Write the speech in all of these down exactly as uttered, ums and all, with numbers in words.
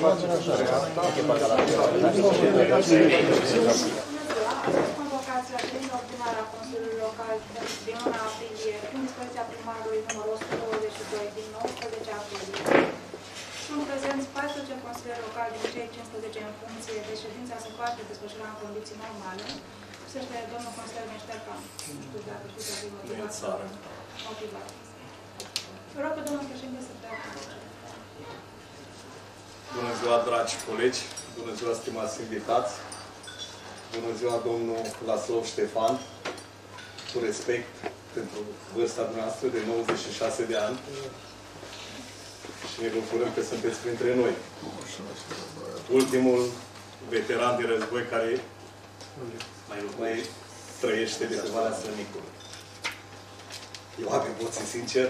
Convocația prin ordinarea Consiliului Local din luna aprilie, prin dispoziția primarului numărul o sută douăzeci și doi din nouăsprezece aprilie. Sunt prezenți paisprezece consilieri locali din cei cincisprezece în funcție, de ședința se poate desfășura în condiții normale. Se știe domnul consilier Meștercan. Nu știu dacă știu să fie motivat sau motivat. Rog pe domnul președinte să dea cuvântul. Bună ziua, dragi colegi! Bună ziua, stimați invitați! Bună ziua, domnul Laslov Ștefan! Cu respect pentru vârsta dumneavoastră de nouăzeci și șase de ani. Și ne bucurăm că sunteți printre noi. Ultimul veteran de război care mai, mai trăiește de pe Valea Slănicului. Eu am emoții, sincer.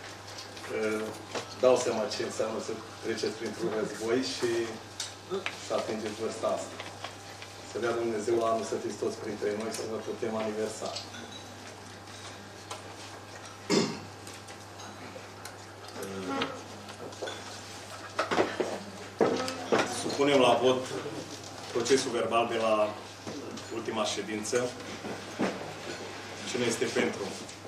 Dau seama ce înseamnă să treceți printr-un război și să atingeți vârsta asta. Să dea Dumnezeu la anul să fiți toți printre noi, să vă putem aniversa. Supunem la vot procesul verbal de la ultima ședință. Cine este pentru?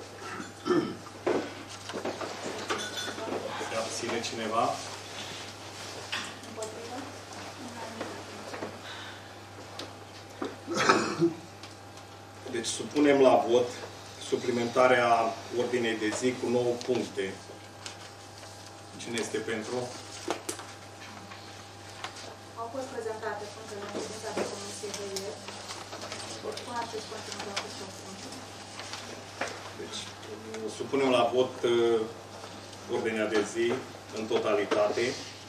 Se abține cineva? Deci supunem la vot suplimentarea ordinei de zi cu nouă puncte. Cine este pentru? Au fost prezentate punctele în ședința de comisie de ieri. Până acest continuă la acest punct. Deci, supunem la vot uh, ordinea de zi în totalitate,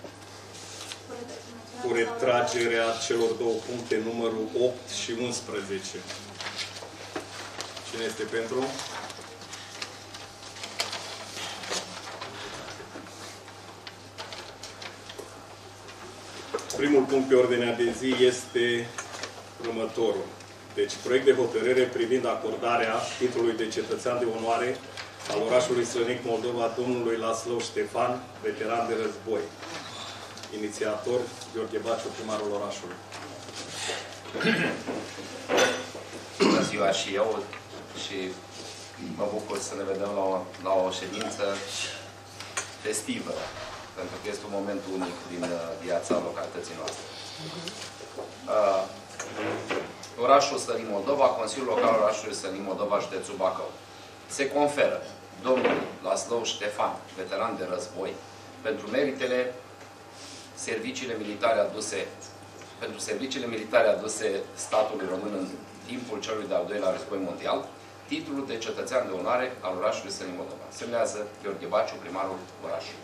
cu retragerea celor două puncte, numărul opt și unsprezece. Cine este pentru? Primul punct pe ordinea de zi este următorul. Deci, proiect de hotărâre privind acordarea titlului de cetățean de onoare al orașului Slănic, Moldova, domnului Laslov Ștefan, veteran de război. Inițiator, Gheorghe Baciu, primarul orașului. Bună ziua și eu și mă bucur să ne vedem la o, la o ședință festivă, pentru că este un moment unic din viața localității noastre. Uh, orașul Slănic, Moldova, Consiliul Local al orașului Slănic, Moldova, județul Bacău. Se conferă domnului Laslov Ștefan, veteran de război, pentru meritele serviciile militare aduse, pentru serviciile militare aduse statului român în timpul celui de-al doilea război mondial, titlul de cetățean de onoare al orașului Slănic, Moldova. Semnează Gheorghe Baciu, primarul orașului.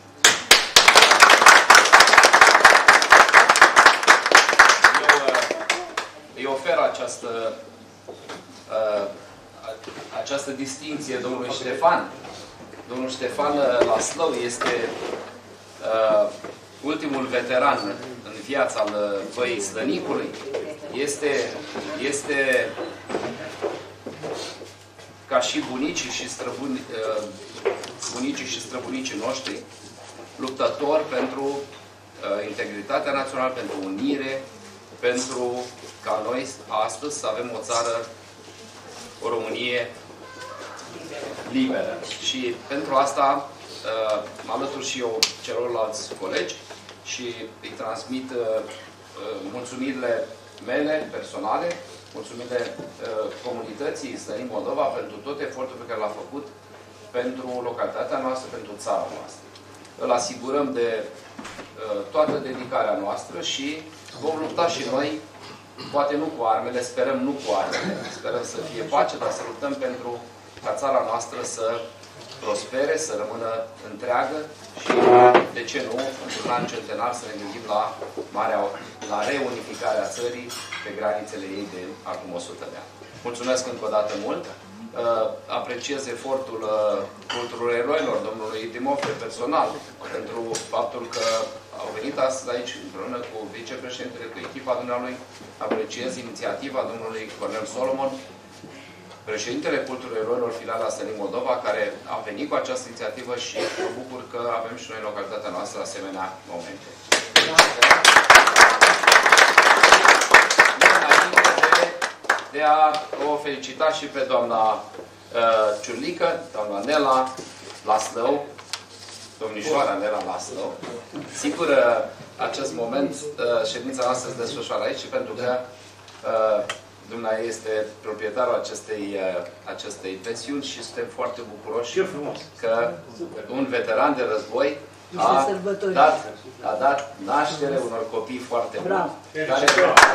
Îi ofer această, uh, această distinție domnului Ștefan. Domnul Ștefan Laslov este uh, ultimul veteran în viața al Văii Slănicului. Este, este ca și bunicii și, străbuni, uh, bunicii și străbunicii noștri, luptător pentru uh, integritatea națională, pentru unire, pentru ca noi astăzi să avem o țară, o Românie liberă. Și pentru asta mă alătur și eu celorlalți colegi și îi transmit mulțumirile mele personale, mulțumirile comunității Slănic, Moldova pentru tot efortul pe care l-a făcut pentru localitatea noastră, pentru țara noastră. Îl asigurăm de toată dedicarea noastră și vom lupta și noi, poate nu cu armele, sperăm nu cu armele, sperăm să fie pace, dar să luptăm pentru ca țara noastră să prospere, să rămână întreagă și, de ce nu, într-un an centenar să ne gândim la, marea, la reunificarea țării pe granițele ei de acum o sută de ani. Mulțumesc încă o dată mult! Apreciez efortul culturul eroilor, domnului Timofte, personal, pentru faptul că au venit astăzi aici împreună cu vicepreședintele, cu echipa dumnealui. Apreciez inițiativa domnului Cornel Solomon, președintele culturul eroilor filiala Slănic, Moldova, care a venit cu această inițiativă și mă bucur că avem și noi în localitatea noastră asemenea momente. de a o felicita și pe doamna uh, Ciurlică, doamna Nela Laslău, domnișoara Nela Laslău. Sigur, uh, acest moment, uh, ședința noastră se desfășoară aici, pentru că uh, dumneavoastră este proprietarul acestei, uh, acestei pensiuni și suntem foarte bucuroși că un veteran de război a dat, a dat naștere unor copii foarte buni. Care...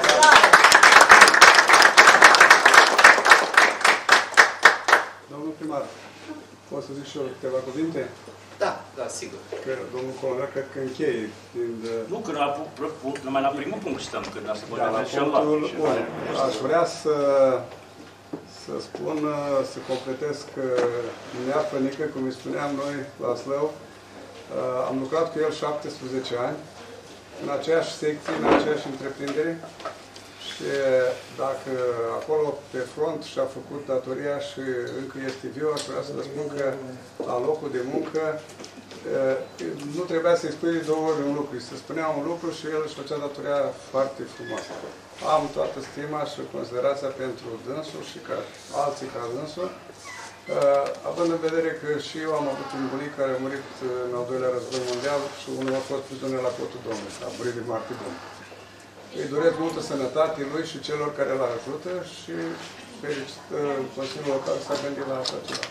Domnul primar, pot să zic și eu câteva cuvinte? Da, da, sigur. Că domnul colonel cred că încheie. Fiind, nu, că numai la primul punct stăm, când a spus da, la punctul unu. Aș vrea să, să spun, să completez că Nea Pănică, cum îi spuneam noi la Slău, am lucrat cu el șaptesprezece ani, în aceeași secție, în aceeași întreprindere. Și dacă acolo pe front și-a făcut datoria și încă este viu, aș vrea să vă spun că la locul de muncă nu trebuia să-i spui două ori un lucru. Se spunea un lucru și el își făcea datoria foarte frumos. Am toată stima și considerația pentru dânsul și ca alții ca dânsul, având în vedere că și eu am avut un bunic care a murit în al doilea război mondial și unul a fost prizonier la Potul Domnului, a murit de moarte bună. Îi doresc multă sănătate lui și celor care îl ajută și fericit Consiliul Local s-a gândit la așa ceva.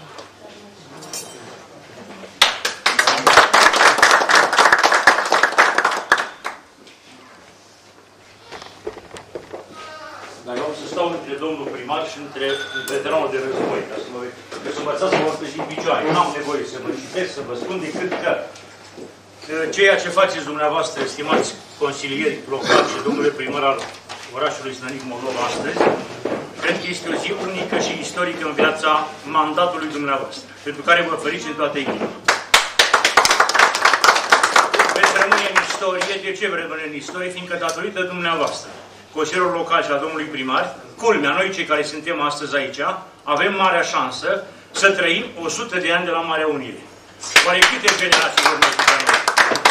Dar eu am să stau între domnul primar și între veteranul de război, ca să mă, că să învățați să mă stăși în picioare. Nu am nevoie să mă citesc, să vă spun decât că ceea ce faceți dumneavoastră, stimați consilieri locali și domnule primar al orașului Snănic Moldova astăzi, cred că este o zi unică și istorică în viața mandatului dumneavoastră, pentru care vă felicit toată echipa. Veți rămâne în istorie. De ce vreți rămâne în istorie? Fiindcă datorită dumneavoastră, consilierul local și a domnului primar, culmea, noi cei care suntem astăzi aici, avem marea șansă să trăim o sută de ani de la Marea Unire. Oare câte generații vor mai fi pe noi?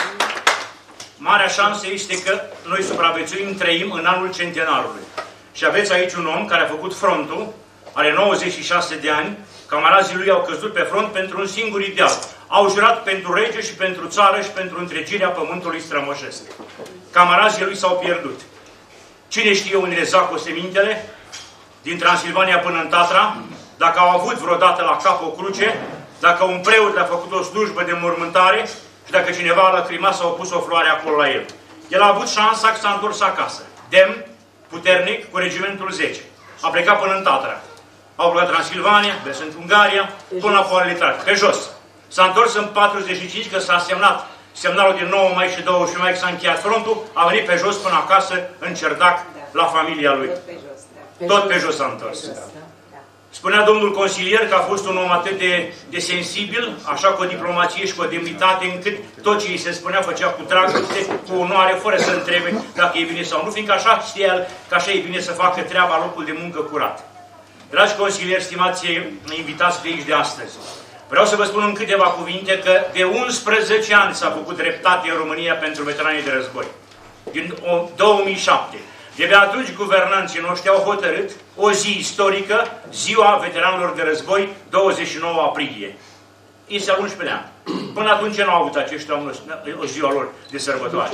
Marea șansă este că noi supraviețuim, trăim în anul centenarului. Și aveți aici un om care a făcut frontul, are nouăzeci și șase de ani, camarazii lui au căzut pe front pentru un singur ideal. Au jurat pentru rege și pentru țară și pentru întregirea pământului strămoșesc. Camarazii lui s-au pierdut. Cine știe unde le zac osemintele? Din Transilvania până în Tatra, dacă au avut vreodată la cap o cruce, dacă un preot le-a făcut o slujbă de mormântare și dacă cineva a lăcrimat sau a pus o floare acolo la el. El a avut șansa că s-a întors acasă. Demn, puternic, cu regimentul zece. A plecat până în Tatra. Au plecat Transilvania, sunt Ungaria, până la Poalitate, pe jos. S-a întors în patruzeci și cinci, că s-a semnat semnalul din nouă mai și douăzeci și unu mai, că s-a încheiat frontul, a venit pe jos până acasă, în Cerdac, la familia lui. Tot pe jos, da. Tot pe jos s-a întors. Spunea domnul consilier că a fost un om atât de, de sensibil, așa cu o diplomație și cu o demnitate, încât tot ce îi se spunea făcea cu dragoste, cu onoare, fără să întrebe dacă e bine sau nu, fiindcă așa știa el că așa e bine să facă treaba, locul de muncă curat. Dragi consilieri, stimați invitați de aici de astăzi, vreau să vă spun în câteva cuvinte că de unsprezece ani s-a făcut dreptate în România pentru veteranii de război. Din două mii șapte. De atunci guvernanții noștri au hotărât o zi istorică, ziua veteranilor de război, douăzeci și nouă aprilie. Este al unsprezecelea an. Până atunci nu au avut aceștia o ziua lor de sărbătoare.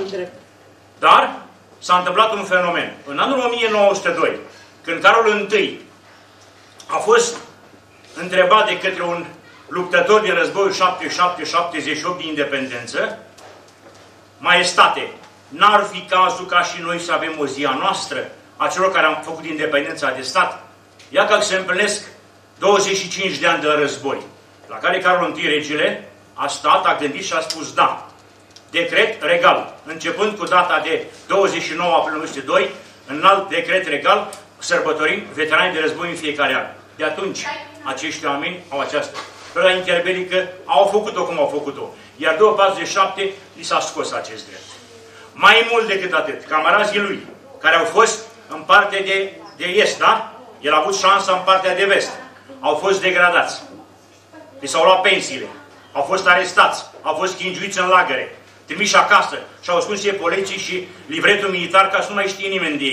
Dar s-a întâmplat un fenomen. În anul o mie nouă sute doi, când Carol I a fost întrebat de către un luptător din războiul șaptezeci și șapte șaptezeci și opt de independență, Maestate, n-ar fi cazul ca și noi să avem o zi a noastră, a celor care am făcut independența de stat? Ia că se împlinesc douăzeci și cinci de ani de război, la care Carol I regele a stat, a gândit și a spus da. Decret regal, începând cu data de douăzeci și nouă aprilie o mie nouă sute doi, în alt decret regal, sărbătorim veteranii de război în fiecare an. De atunci, acești oameni au această. Perioada interbelică au făcut-o cum au făcut-o. Iar după patruzeci și șapte li s-a scos acest drept. Mai mult decât atât, camarazii lui, care au fost în partea de, de est, da? El a avut șansa în partea de vest. Au fost degradați. Li s-au luat pensiile. Au fost arestați. Au fost chingiuiți în lagăre. Trimiși acasă. Și au spus epoleții și livretul militar ca să nu mai știe nimeni de ei.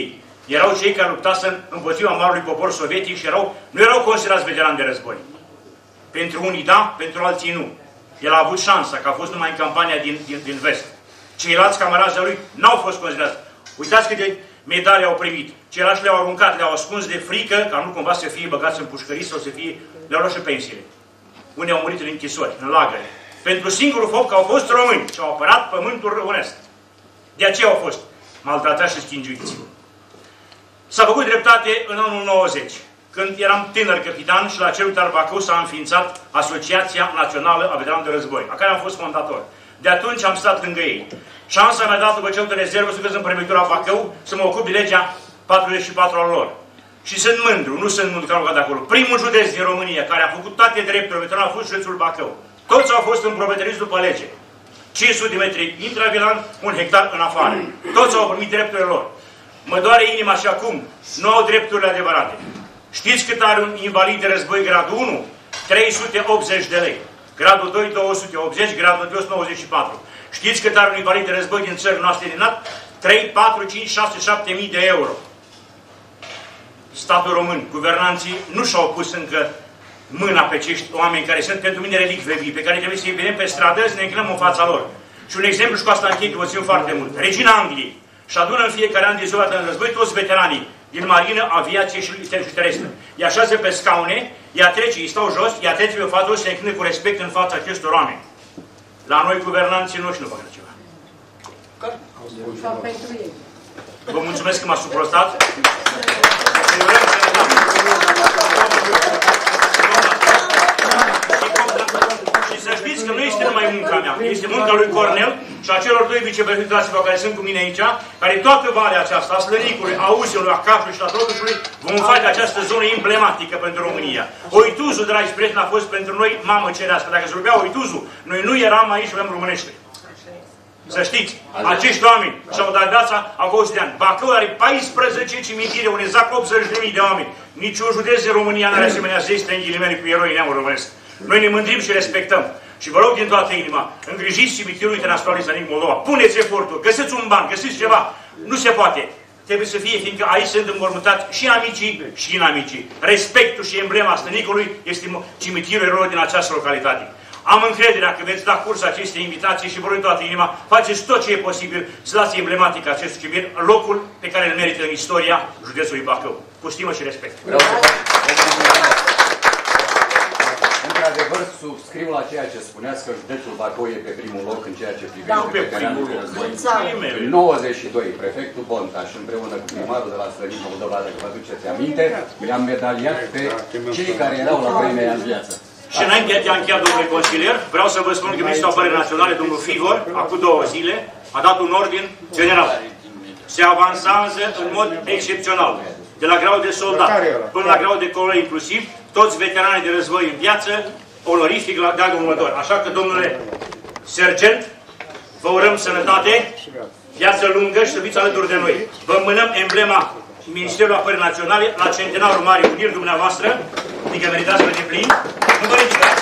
Erau cei care luptaseră împotriva marului popor sovietic și erau, nu erau considerați veterani de război. Pentru unii da, pentru alții nu. El a avut șansa, că a fost numai în campania din, din, din vest. Ceilalți camarazi lui n-au fost considerați. Uitați câte medalii au primit. Ceilalți le-au aruncat, le-au ascuns de frică, ca nu cumva să fie băgați în pușcării sau să fie... Le-au luat și pensiile. Unii au murit în închisori, în lagăre. Pentru singurul foc că au fost români și au apărat pământul românesc. De aceea au fost maltratați și schingiuiți. S-a făcut dreptate în anul nouăzeci, când eram tânăr capitan și la Cerutar Bacău s-a înființat Asociația Națională a Veteranilor de Război, a care am fost fondator. De atunci am stat lângă ei. Șansa mi-a dat după ce de rezervă să fiu în prefectura Bacău să mă ocup de legea patruzeci și patru al lor. Și sunt mândru, nu sunt mândru că am lucrat de acolo. Primul județ din România care a făcut toate drepturile veteranilor a fost județul Bacău. Toți au fost împroprietariți după lege. cinci sute de metri intravilan, un hectar în afară. Toți au primit drepturile lor. Mă doare inima și acum nu au drepturile adevărate. Știți cât are un invalid de război gradul unu? trei sute optzeci de lei. Gradul doi, două sute optzeci, gradul trei, o sută nouăzeci și patru. Știți cât are un invalid de război din țările noastre din nat? trei, patru, cinci, șase, șapte mii de euro. Statul român, guvernanții nu și-au pus încă mâna pe acești oameni care sunt pentru mine relicve vii, pe care trebuie să-i vedem pe stradă, să ne închinăm în fața lor. Și un exemplu și cu asta închei, că vă țin foarte mult. Regina Angliei și adună în fiecare an de ziua de război toți veteranii din marină, aviație și terestră. Îi așează pe scaune, ea trece, îi stau jos, ea trece pe față și se închină cu respect în fața acestor oameni. La noi, guvernanții noștri, nu fac ceva. Vă mulțumesc că m-ați suportat. Și să știți că nu este numai munca mea, este munca lui Cornel și a celor doi viceprefecți care sunt cu mine aici, care toată valea aceasta, a Slănicului, a Uzelui, a Cașului și a Trotușului, vom face această zonă emblematică pentru România. Oituzul, dragi prieteni, a fost pentru noi mamă cerească. Dacă se rupea Oituzul, noi nu eram aici și aveam românește. Să știți, acești oameni și-au dat viața a douăzeci de ani. Bacău are paisprezece cimitire, unde zac optzeci de mii de oameni. Niciun județ de România nu are asemenea zestre în ghilimele cu eroii neamului românesc. Noi ne mândrim și respectăm. Și vă rog din toată inima, îngrijiți cimitirul internațional Islamic Moldova. Puneți efortul, găsiți un ban, găsiți ceva. Nu se poate. Trebuie să fie, fiindcă aici sunt înmormântați și amicii și inamicii. Respectul și emblema Stănicului este cimitirul eroilor din această localitate. Am încrederea că veți da curs acestei invitații și vă rog toată inima, faceți tot ce e posibil să dați emblematică acestui cimit, locul pe care îl merită în istoria județului Bacău. Cu stimă și respect. Vreau să într-adevăr, subscriu la ceea ce spuneați că județul Bacău e pe primul loc în ceea ce privește veteranul de război. În nouăzeci și doi, prefectul Bontaș, împreună cu primarul de la Slănic Moldova, dacă vă aduceți aminte, i-am medaliat pe cei care erau la vremea în viață. Și înainte de a încheia, domnule consilier, vreau să vă spun că Ministrul Apărării Naționale, domnul Figor, acum două zile, a dat un ordin general. Se avansează în mod excepțional, de la grau de soldat până la grau de colonel inclusiv, toți veteranii de război în viață, onorific la deagul următor. Așa că, domnule sergent, vă urăm sănătate, viață lungă și să fiți alături de noi. Vă mânăm emblema Ministerului Apărării Naționale la centenarul Mare Uniri dumneavoastră, adică meritați pe deplin. Nu vă ridicați.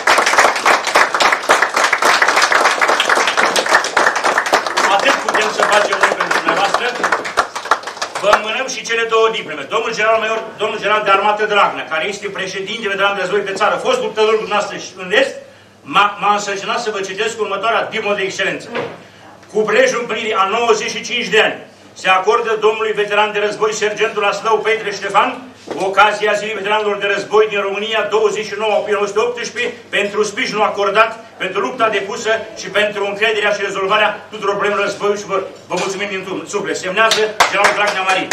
Atât putem să facem noi pentru dumneavoastră. Vă înmânăm și cele două diplome. Domnul general major, domnul general de armată Dragnea, care este președinte veteran de război pe țară, fost luptător cu dumneavoastră în Est, m-a însărcinat să vă citesc următoarea diplomă de excelență. Cu prilejul împlinirii a nouăzeci și cinci de ani, se acordă domnului veteran de război, sergentul Aslău Petre Ștefan, cu ocazia Zilei Veteranilor de Război din România, douăzeci și nouă o mie nouă sute optsprezece, pentru sprijinul acordat, pentru lupta depusă și pentru încrederea și rezolvarea tuturor problemelor războiului și vă, vă mulțumim din suflet. Semnează generalul Dragnea Marin.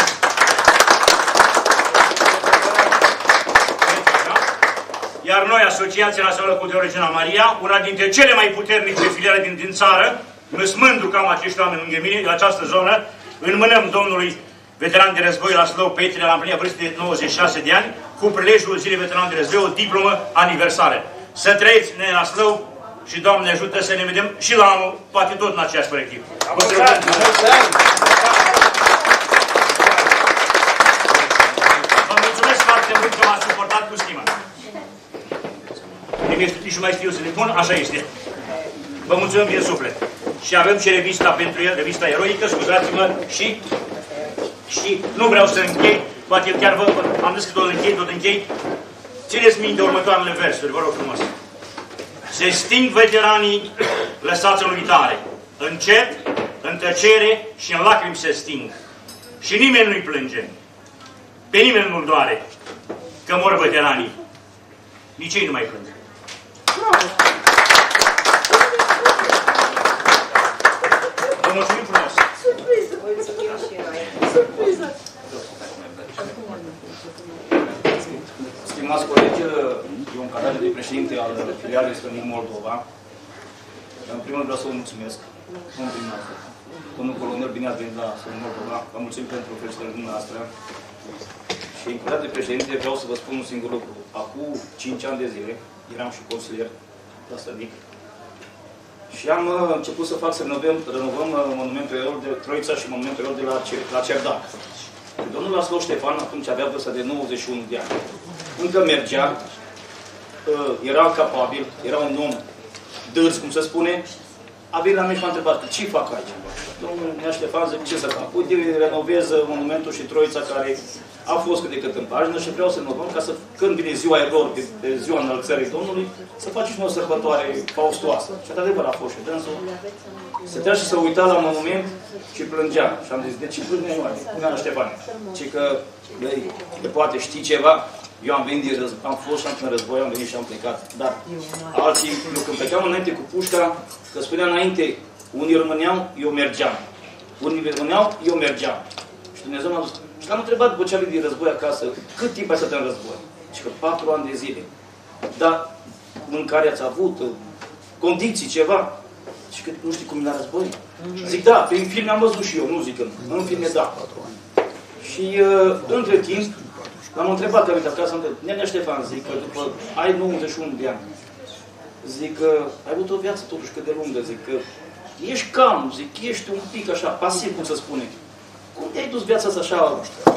Iar noi, Asociația Națională Cultură Regina Maria, una dintre cele mai puternice filiale din, din țară, mă mândru că am acești oameni lângă mine, în această zonă, înmânăm domnului veteran de război la Slău Petre, la împlinirea vârstei de nouăzeci și șase de ani, cu prilejul Zilei Veteranului de Război, o diplomă aniversară. Să trăiți, ne la Slău, și Doamne ajută să ne vedem și la anul, poate tot în aceeași colectiv. Vă mulțumesc foarte mult că m-ați suportat cu stimă. Nici nu mai știu să ne pun, așa este. Vă mulțumim din suflet. Și avem și revista pentru el, revista eroică, scuzați-mă, și Și nu vreau să închei, poate chiar vă, am zis că tot închei, tot închei. Țineți minte următoarele versuri, vă rog frumos. Se sting veteranii lăsați în uitare. Încet, în tăcere și în lacrimi se sting. Și nimeni nu-i plânge. Pe nimeni nu-l doare că mor veteranii. Nici ei nu mai plâng. Vă mulțumim frumos! Surpriză! Surpriză! Stimați colegi, eu în calitate de președinte al filialei Strănic Moldova, în primul rând vreau să vă mulțumesc, domnul dumneavoastră, domnul colonel, bine ați venit la Strănic Moldova, vă mulțumim pentru felicitările dumneavoastră. Și în calitate de președinte vreau să vă spun un singur lucru. Acum cinci ani de zile, eram și consilier la Strănic, și am început să fac să renovăm, renovăm monumentul eroilor de Troița și monumentul eroilor de la, la Cerdac. Domnul László Ștefan atunci avea vârsta de nouăzeci și unu de ani. Încă mergea, era capabil, era un om dârz, cum se spune. A venit la mine și m-a întrebat, ce fac aici? Domnul Nea Ștefan zice, ce să fac? Uite, renovez monumentul și Troița care a fost cât de cât în pagină și vreau să renovăm ca să, când vine ziua erorilor, de ziua înălțării Domnului, să facem și noi o sărbătoare faustoasă. Și într-adevăr a fost și dânsul. Stătea și se uita la monument și plângea. Și am zis, de ce plânge noi? Punea la Ștefan. Ci că, băi, poate știi ceva? Eu am venit din război, am fost și am în război, am venit și am plecat. Dar alții, eu când plecam înainte cu pușca, că spunea înainte, unii rămâneau, eu mergeam. Unii rămâneau, eu mergeam. Și Dumnezeu m-a zis, și l-am întrebat după ce a venit din război acasă, cât timp ai stat în război? Și că patru ani de zile. Dar mâncare ați avut, condiții, ceva? Și că nu știi cum e la război? Zic, da, prin filme am văzut și eu, nu zic că nu. În filme, da. Și uh, între timp, l-am întrebat că a venit acasă, am întrebat, Nenea Ștefan, zic că după, ai nouăzeci și unu de ani. Zic că ai avut o viață totuși cât de lungă, zic că ești calm, zic, ești un pic așa, pasiv, cum se spune. Cum te-ai dus viața asta așa,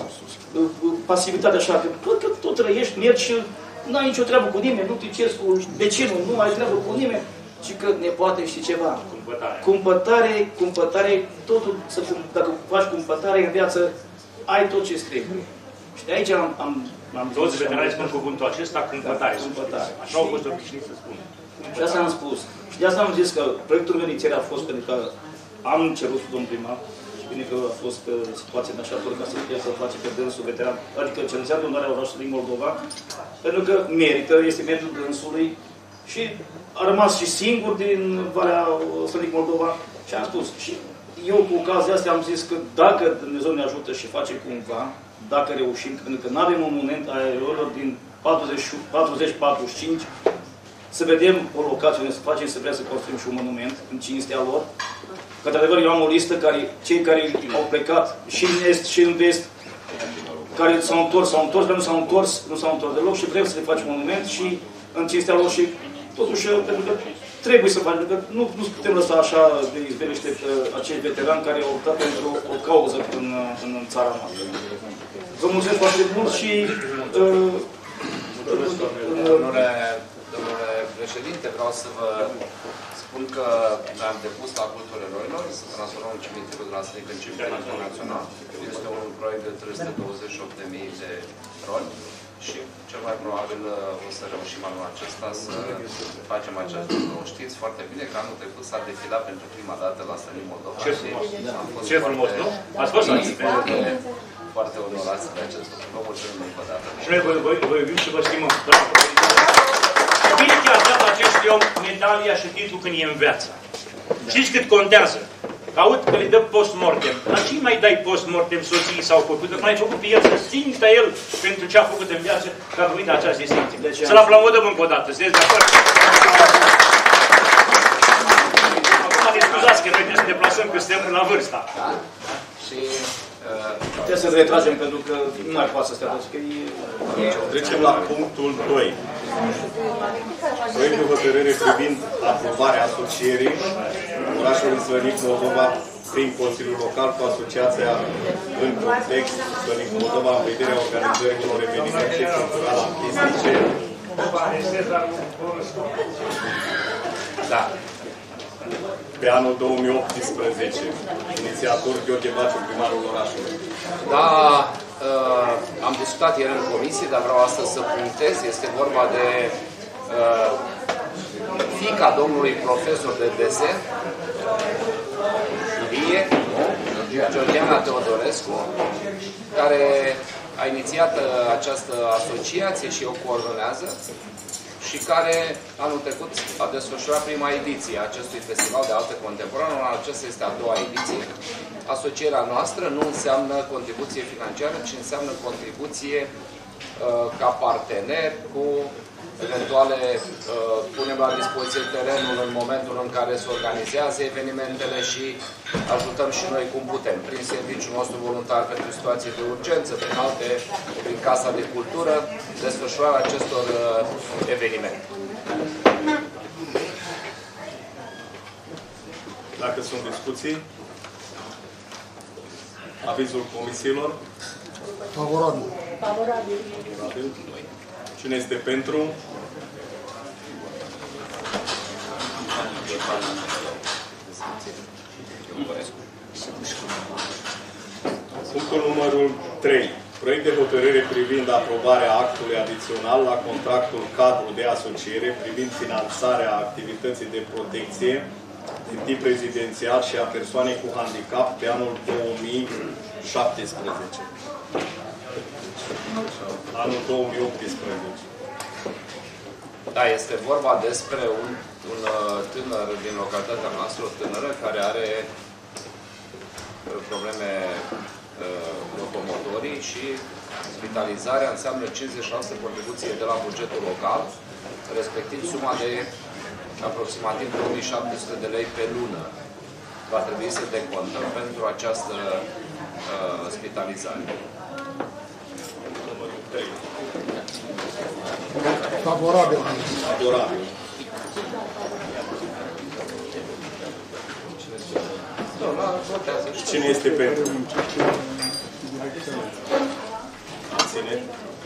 pasivitatea așa, că tot, tot, tot trăiești, mergi și nu ai nicio treabă cu nimeni, nu te ceri cu vecinul, nu ai treabă cu nimeni. Și că ne poate ști ceva. Cumpătare. Cumpătare, cumpătare, totul, să, dacă faci cumpătare în viață, ai tot ce scrie. Și de aici am... am, am Toți veteranii spun cuvântul acesta, cumpătare. Da, cumpătare. Așa au fost obișnuiți să spun. Și asta am spus. Și de asta am zis că proiectul meu inițial a fost pentru că am cerut cu domnul primar și bine că a fost situația în așa fel ca să putem să facem pe dânsul veteran, adică cetățean de onoare a orașului Moldova, pentru că merită, este meritul dânsului și a rămas și singur din Valea Strănic Moldova și am spus. Și eu cu ocazia asta am zis că dacă Dumnezeu ne ajută și face cumva, dacă reușim, pentru că nu avem un moment a erorilor din patruzeci patruzeci și cinci, să vedem o locație unde să facem, să vrea să construim și un monument în cinstea lor. Că, într-adevăr, eu am o listă care, cei care au plecat și în est și în vest, care s-au întors, s-au întors, dar nu s-au întors, nu s-au întors deloc și vrem să le facem un monument și în cinstea lor și totuși, pentru că trebuie să facem, pentru că nu, nu putem lăsa așa de izbeliște acești veterani care au optat pentru o cauză în, în, în țara noastră. Vă mulțumesc foarte mult și... Uh, Domnule, domnule președinte, vreau să vă spun că am depus la Cultul Eroilor să transformăm cimitirul de la Strănic în cimitir național. Este un proiect de trei sute douăzeci și opt de mii de roli și cel mai probabil o să reușim anul acesta să facem acest lucru. Știți foarte bine că anul trecut s-a defilat pentru prima dată la Strănic Moldova. Ce frumos, ce frumos, nu? Ați fost aici? Foarte onorați de acest lucru. Vă mulțumim încă o dată. Și noi vă iubim și vă stimăm. Bine că ați dat acest om medalia și titlul când e în viață. Știți cât contează? Aud că le dă post-mortem. Dar ce mai dai post-mortem soției sau copii? Că mai ai făcut pe el să simtă el pentru ce a făcut în viață ca a venit această distinție. Să-l aplaudăm încă o dată. Sunteți de acord? Acum ne scuzați că noi trebuie să ne deplasăm că suntem la vârsta. Da? Și... Trebuie să retragem pentru că nu mai poate să stea toți. Trecem la punctul doi. Proiect de hotărâre privind aprobarea asocierii orașului Strănic Moldova prin Consiliul Local cu asociația în context Strănic Moldova în vederea organizării unor evenimente culturale artistice. Da. pe anul două mii optsprezece. Inițiator Gheorghe Baciu, primarul orașului. Da, uh, am discutat ieri în comisie, dar vreau astăzi să punctez. Este vorba de uh, fiica domnului profesor de desen, Ilie, Georgiana Teodorescu, care a inițiat această asociație și o coordonează și care anul trecut a desfășurat prima ediție a acestui festival de artă contemporană. Aceasta este a doua ediție. Asocierea noastră nu înseamnă contribuție financiară, ci înseamnă contribuție uh, ca partener cu eventuale uh, punem la dispoziție terenul în momentul în care se organizează evenimentele și ajutăm și noi cum putem, prin serviciul nostru voluntar pentru situații de urgență, prin alte, prin Casa de Cultură, desfășurarea acestor uh, evenimente. Dacă sunt discuții, avizul comisiilor? Favorabil. Favorabil. Favorabil. Cine este pentru? Punctul numărul trei. Proiect de hotărâre privind aprobarea actului adițional la contractul cadru de asociere privind finanțarea activității de protecție de tip rezidențial și a persoanei cu handicap pe anul două mii șaptesprezece. Anul două mii optsprezece. Da, este vorba despre un, un tânăr din localitatea noastră, o tânără care are probleme uh, locomotorii și spitalizarea înseamnă cincizeci la sută contribuție de la bugetul local, respectiv suma de aproximativ două mii șapte sute de lei pe lună. Va trebui să decontăm pentru această uh, spitalizare. Favorabil. Favorabil. Cine este pentru? Abține.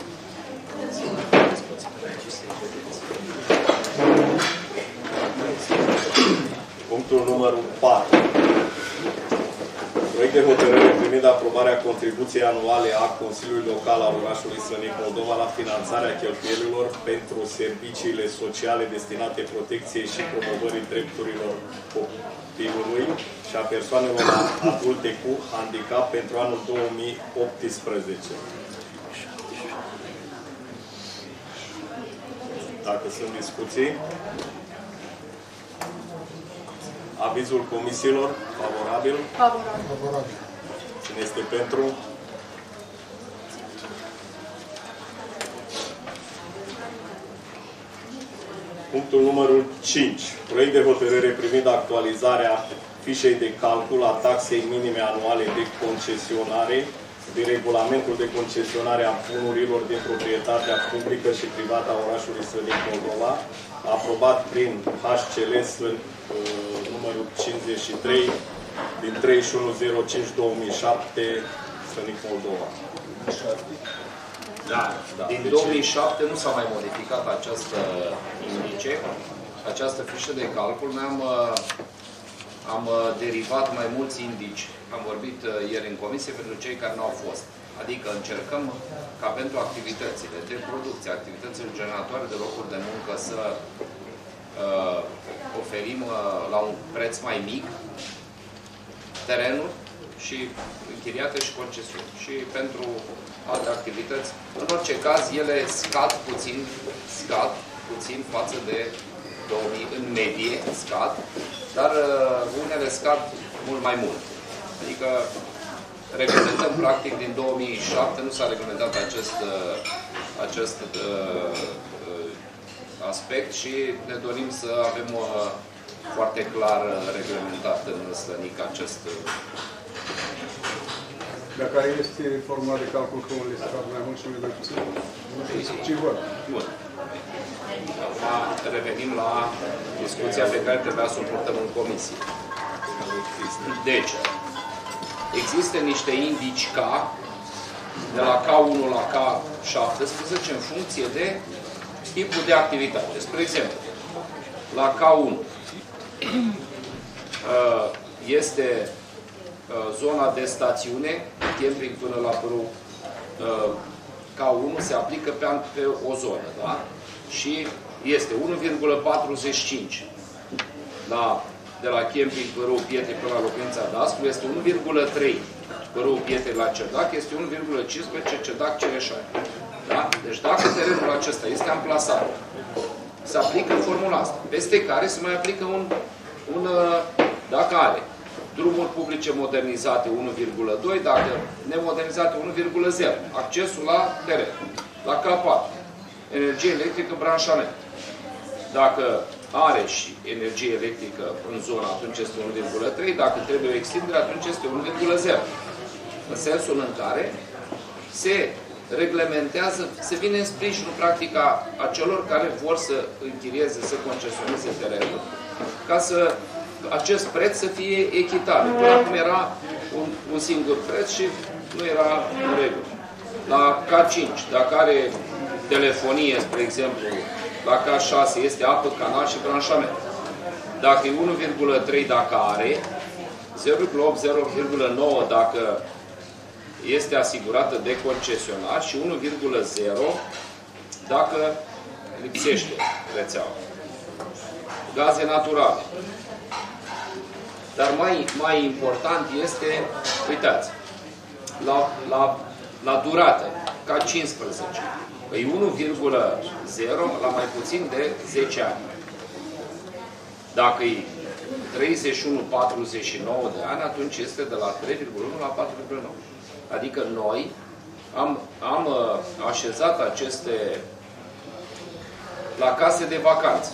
Punctul numărul patru. Proiect de hotărâre privind aprobarea contribuției anuale a Consiliului Local al orașului Slănic Moldova la finanțarea cheltuielilor pentru serviciile sociale destinate protecției și promovării drepturilor copilului și a persoanelor adulte cu handicap pentru anul două mii optsprezece. Dacă sunt discuții, avizul comisiilor, favorabil? Favorabil. Favorabil. Cine este pentru? Punctul numărul cinci. Proiect de hotărâre privind actualizarea fișei de calcul a taxei minime anuale de concesionare din regulamentul de concesionare a bunurilor din proprietatea publică și privată a orașului Slănic Moldova, aprobat prin H C L numărul cincizeci și trei din treizeci și unu zero cinci două mii șapte, Slănic Moldova. Da, da. Din două mii șapte nu s-a mai modificat această indice, această fișă de calcul. Noi am, am derivat mai mulți indici. Am vorbit ieri în comisie pentru cei care nu au fost. Adică încercăm ca pentru activitățile de producție, activitățile generatoare de locuri de muncă să uh, oferim uh, la un preț mai mic terenuri și închiriate și concesiuni. Și pentru alte activități, în orice caz, ele scad puțin, scad puțin față de două mii, în medie scad, dar uh, unele scad mult mai mult. Adică reglementăm practic din două mii șapte, nu s-a reglementat acest, acest uh, aspect și ne dorim să avem uh, foarte clar reglementat în Slănic acest. Dacă este forma de calcul că unele se fac mai mult și unele mai puțin, ce văd? Bun. Acum revenim la discuția pe care trebuia să o purtăm în comisie. Deci, există niște indici K, de la K unu la K șaptesprezece, în funcție de tipul de activitate. Spre exemplu, la K unu, este zona de stațiune, camping până la Pârâu K unu, se aplică pe, pe o zonă, da? Și este unu virgulă patruzeci și cinci la, de la camping Pârâu Pietre până la locuința Dascului, este unu virgulă trei Pârâu Pietre la Cerdac, este unu virgulă cincisprezece Cerdac Cereșani. Da? Deci dacă terenul acesta este amplasat, se aplică formula asta, peste care se mai aplică un, un dacă are drumuri publice modernizate unu virgulă doi, dacă nemodernizate unu virgulă zero, accesul la teren, la K patru, energie electrică, branșament. Dacă are și energie electrică în zona, atunci este unu virgulă trei, dacă trebuie o extindere, atunci este unu virgulă zero. În sensul în care se reglementează, se vine în sprijinul practica a celor care vor să închirieze, să concesioneze terenul, ca să acest preț să fie echitabil. Până acum era un, un singur preț și nu era în regulă. La K cinci, dacă are telefonie, spre exemplu, la K șase este apă, canal și branșament. Dacă e unu virgulă trei dacă are, zero virgulă opt, zero virgulă nouă dacă este asigurată de concesionar și unu virgulă zero dacă lipsește rețeaua. Gaze naturale. Dar mai, mai important este, uitați, la, la, la durată, K cincisprezece, e unu virgulă zero la mai puțin de zece ani. Dacă e treizeci și unu virgulă patruzeci și nouă de ani, atunci este de la trei virgulă unu la patru virgulă nouă. Adică noi am, am așezat aceste la case de vacanță.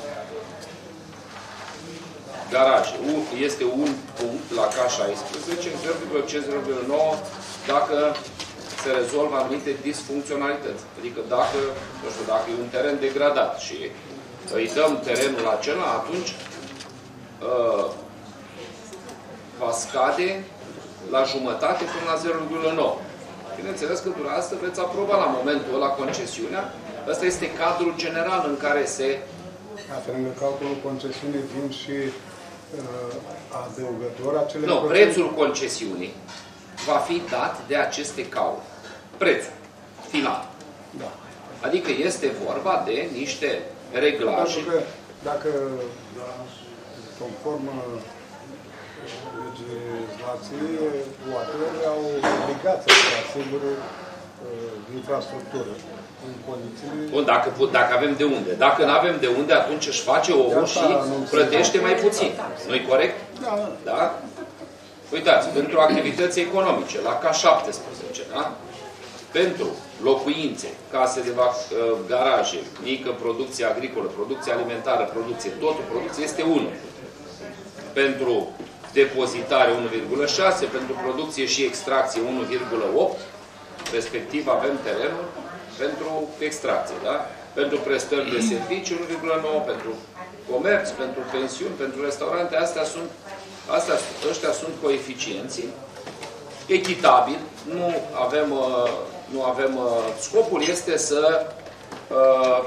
Garaje. Este un punct la K șaisprezece, zero virgulă cinci, zero virgulă nouă, dacă se rezolvă anumite disfuncționalități. Adică dacă, nu știu, dacă e un teren degradat și îi dăm terenul acela, atunci uh, va scade la jumătate până la zero virgulă nouă. Bineînțeles că dumneavoastră veți aproba la momentul ăla concesiunea. Ăsta este cadrul general în care se... Pe lângă calculul concesiunii vin și uh, adăugători acele... Nu, prețul concesiunii va fi dat de aceste calcule. Prețul final. Da. Adică este vorba de niște reglaje. Pentru că dacă, conform legislației, U A T-urile au obligația să asigure uh, infrastructură în condițiile... Bun, dacă, dacă avem de unde. Dacă nu avem de unde, atunci își face ovul și plătește mai puțin. Nu-i corect? Da. Da? Uitați, pentru activități economice, la K șaptesprezece, da? Pentru locuințe, case de garaje, mică producție agricolă, producție alimentară, producție, totul producție este unu. Pentru depozitare unu virgulă șase, pentru producție și extracție unu virgulă opt, respectiv avem terenul pentru extracție, da? Pentru prestări de servicii unu virgulă nouă, pentru comerț, pentru pensiuni, pentru restaurante, astea sunt, astea, ăștia sunt coeficienții echitabil, nu avem, nu avem, scopul este să uh,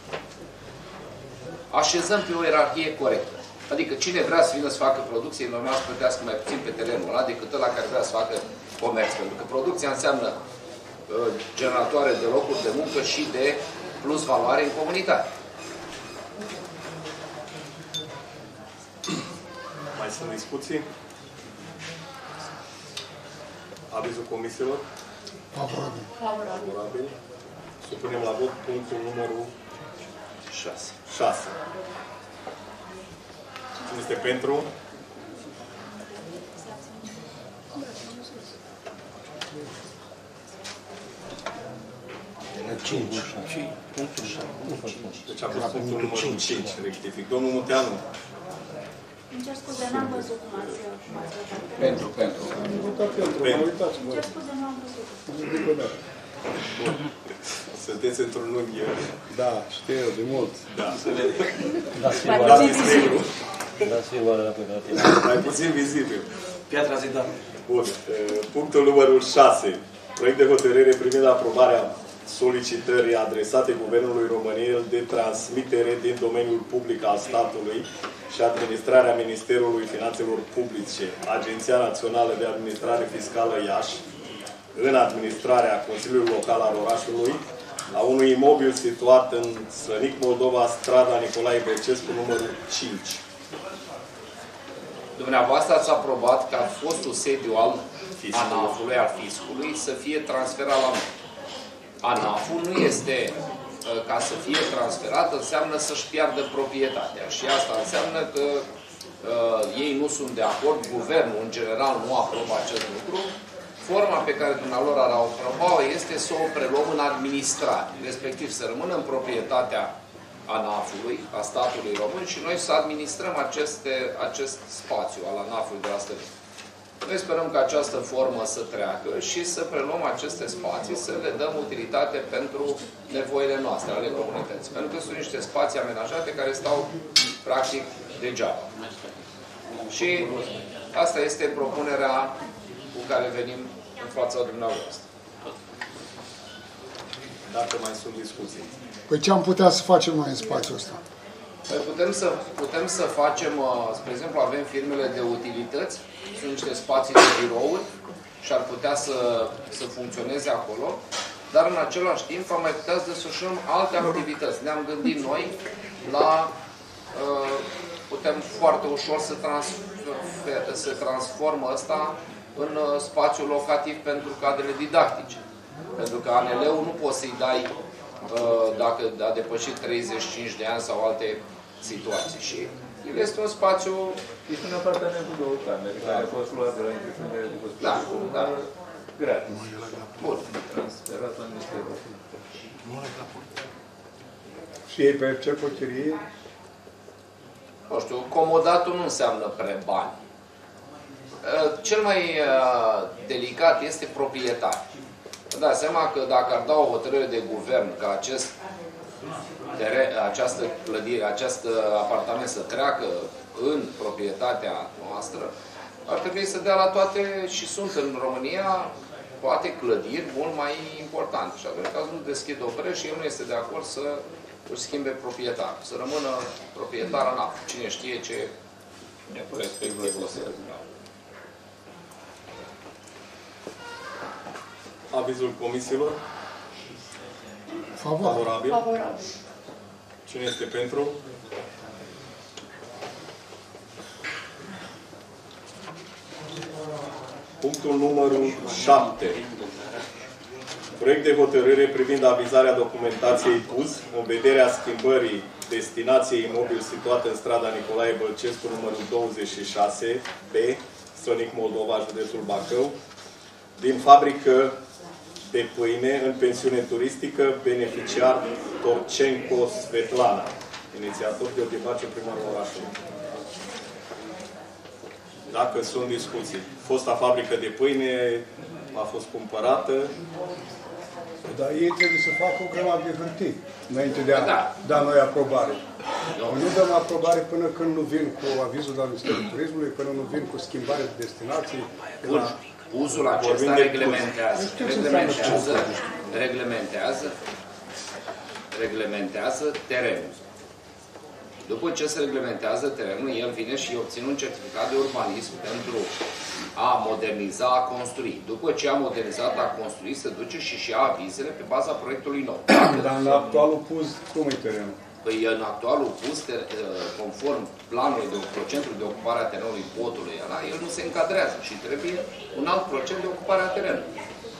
așezăm pe o ierarhie corectă. Adică cine vrea să vină să facă producție, normal să plătească mai puțin pe terenul ăla decât ăla care vrea să facă comerț. Pentru că producția înseamnă uh, generatoare de locuri de muncă și de plus valoare în comunitate. Mai sunt discuții? Avizul comisiilor? Favorabil. Favorabil. Supunem la vot punctul numărul șase. Cine este pentru? cinci. Deci a fost punctul numărul cinci, rectific. Domnul Munteanu. Îmi cer scuze, n-am văzut cum ați votat. Pentru, pentru. Am votat pentru, mă uitați-vă. Îmi cer scuze, nu am văzut. Bun. Sunteți într-un unghi. Da, știu, de mult. Da. Dați negru. Dați filmarea la pe mai puțin vizibil. Piatra Zidan. Bun. Punctul numărul șase. Proiect de hotărâre privind aprobarea solicitări adresate Guvernului României de transmitere din domeniul public al statului și administrarea Ministerului Finanțelor Publice, Agenția Națională de Administrare Fiscală Iași, în administrarea Consiliului Local al orașului, la unui imobil situat în Slănic, Moldova, strada Nicolae Bălcescu, numărul cinci. Dumneavoastră ați aprobat ca fostul sediu al ANAF-ului, al fiscului, să fie transferat la noi. ANAF-ul nu este, ca să fie transferat, înseamnă să-și piardă proprietatea. Și asta înseamnă că uh, ei nu sunt de acord, guvernul în general nu aprobă acest lucru. Forma pe care dumnealor ar aproba este să o preluăm în administrare, respectiv să rămână în proprietatea ANAF-ului, a statului român, și noi să administrăm aceste, acest spațiu al ANAF-ului de la Slănic. Noi sperăm că această formă să treacă și să preluăm aceste spații, să le dăm utilitate pentru nevoile noastre, ale comunității. Pentru că sunt niște spații amenajate care stau practic degeaba. Și asta este propunerea cu care venim în fața dumneavoastră. Dacă mai sunt discuții. Păi ce am putea să facem noi în spațiul ăsta? Păi putem să, putem să facem, spre exemplu, avem firmele de utilități, sunt niște spații de birouri și ar putea să, să funcționeze acolo, dar în același timp am mai putea să desfășurăm alte activități. Ne-am gândit noi la, uh, putem foarte ușor să, transfer, să transformă ăsta în uh, spațiu locativ pentru cadrele didactice. Pentru că A N L-ul nu poți să-i dai dacă a depășit treizeci și cinci de ani sau alte situații. Și el este un spațiu... Este un apartament cu două camere, care a fost luat de la întreprindere de gospodărie. Da, da. Gratis. Bun. Transferat la Ministerul. Și ei percep o chirie? Nu știu, comodatul nu înseamnă pre bani. Cel mai delicat este proprietar. Vă dați seama că dacă ar da o hotărâre de guvern ca acest teren, această clădire, acest apartament să treacă în proprietatea noastră, ar trebui să dea la toate, și sunt în România, poate clădiri mult mai importante. Și atunci cazul nu deschide o breșă și el nu este de acord să își schimbe proprietar. Să rămână proprietar în apă. Cine știe ce respectiv o să rămână. Avizul comisiilor? Favorabil. Favorabil. Cine este pentru? Punctul numărul șapte. Proiect de hotărâre privind avizarea documentației P U Z în vederea schimbării destinației imobil situată în strada Nicolae Bălcescu, numărul douăzeci și șase B, Slănic, Moldova, județul Bacău, din fabrică de pâine în pensiune turistică, beneficiar Torcenco Svetlana, inițiator de obiectiv primarul orașului. Dacă sunt discuții. Fosta fabrică de pâine a fost cumpărată. Dar ei trebuie să facă o grămadă de hârtii înainte de a da. da noi aprobare. Nu dăm aprobare până când nu vin cu avizul de la Ministerul Turismului, până nu vin cu schimbare de destinații. Bun. Uzul acesta reglementează, reglementează, reglementează, reglementează terenul. După ce se reglementează terenul, el vine și obține un certificat de urbanism pentru a moderniza, a construi. După ce a modernizat, a construit, se duce și și ia avizele pe baza proiectului nou. Dar în actualul P U Z, cum e terenul? Păi în actualul P U Z, conform planului de procentului de ocupare a terenului botului ăla, el nu se încadrează și trebuie un alt procent de ocupare a terenului.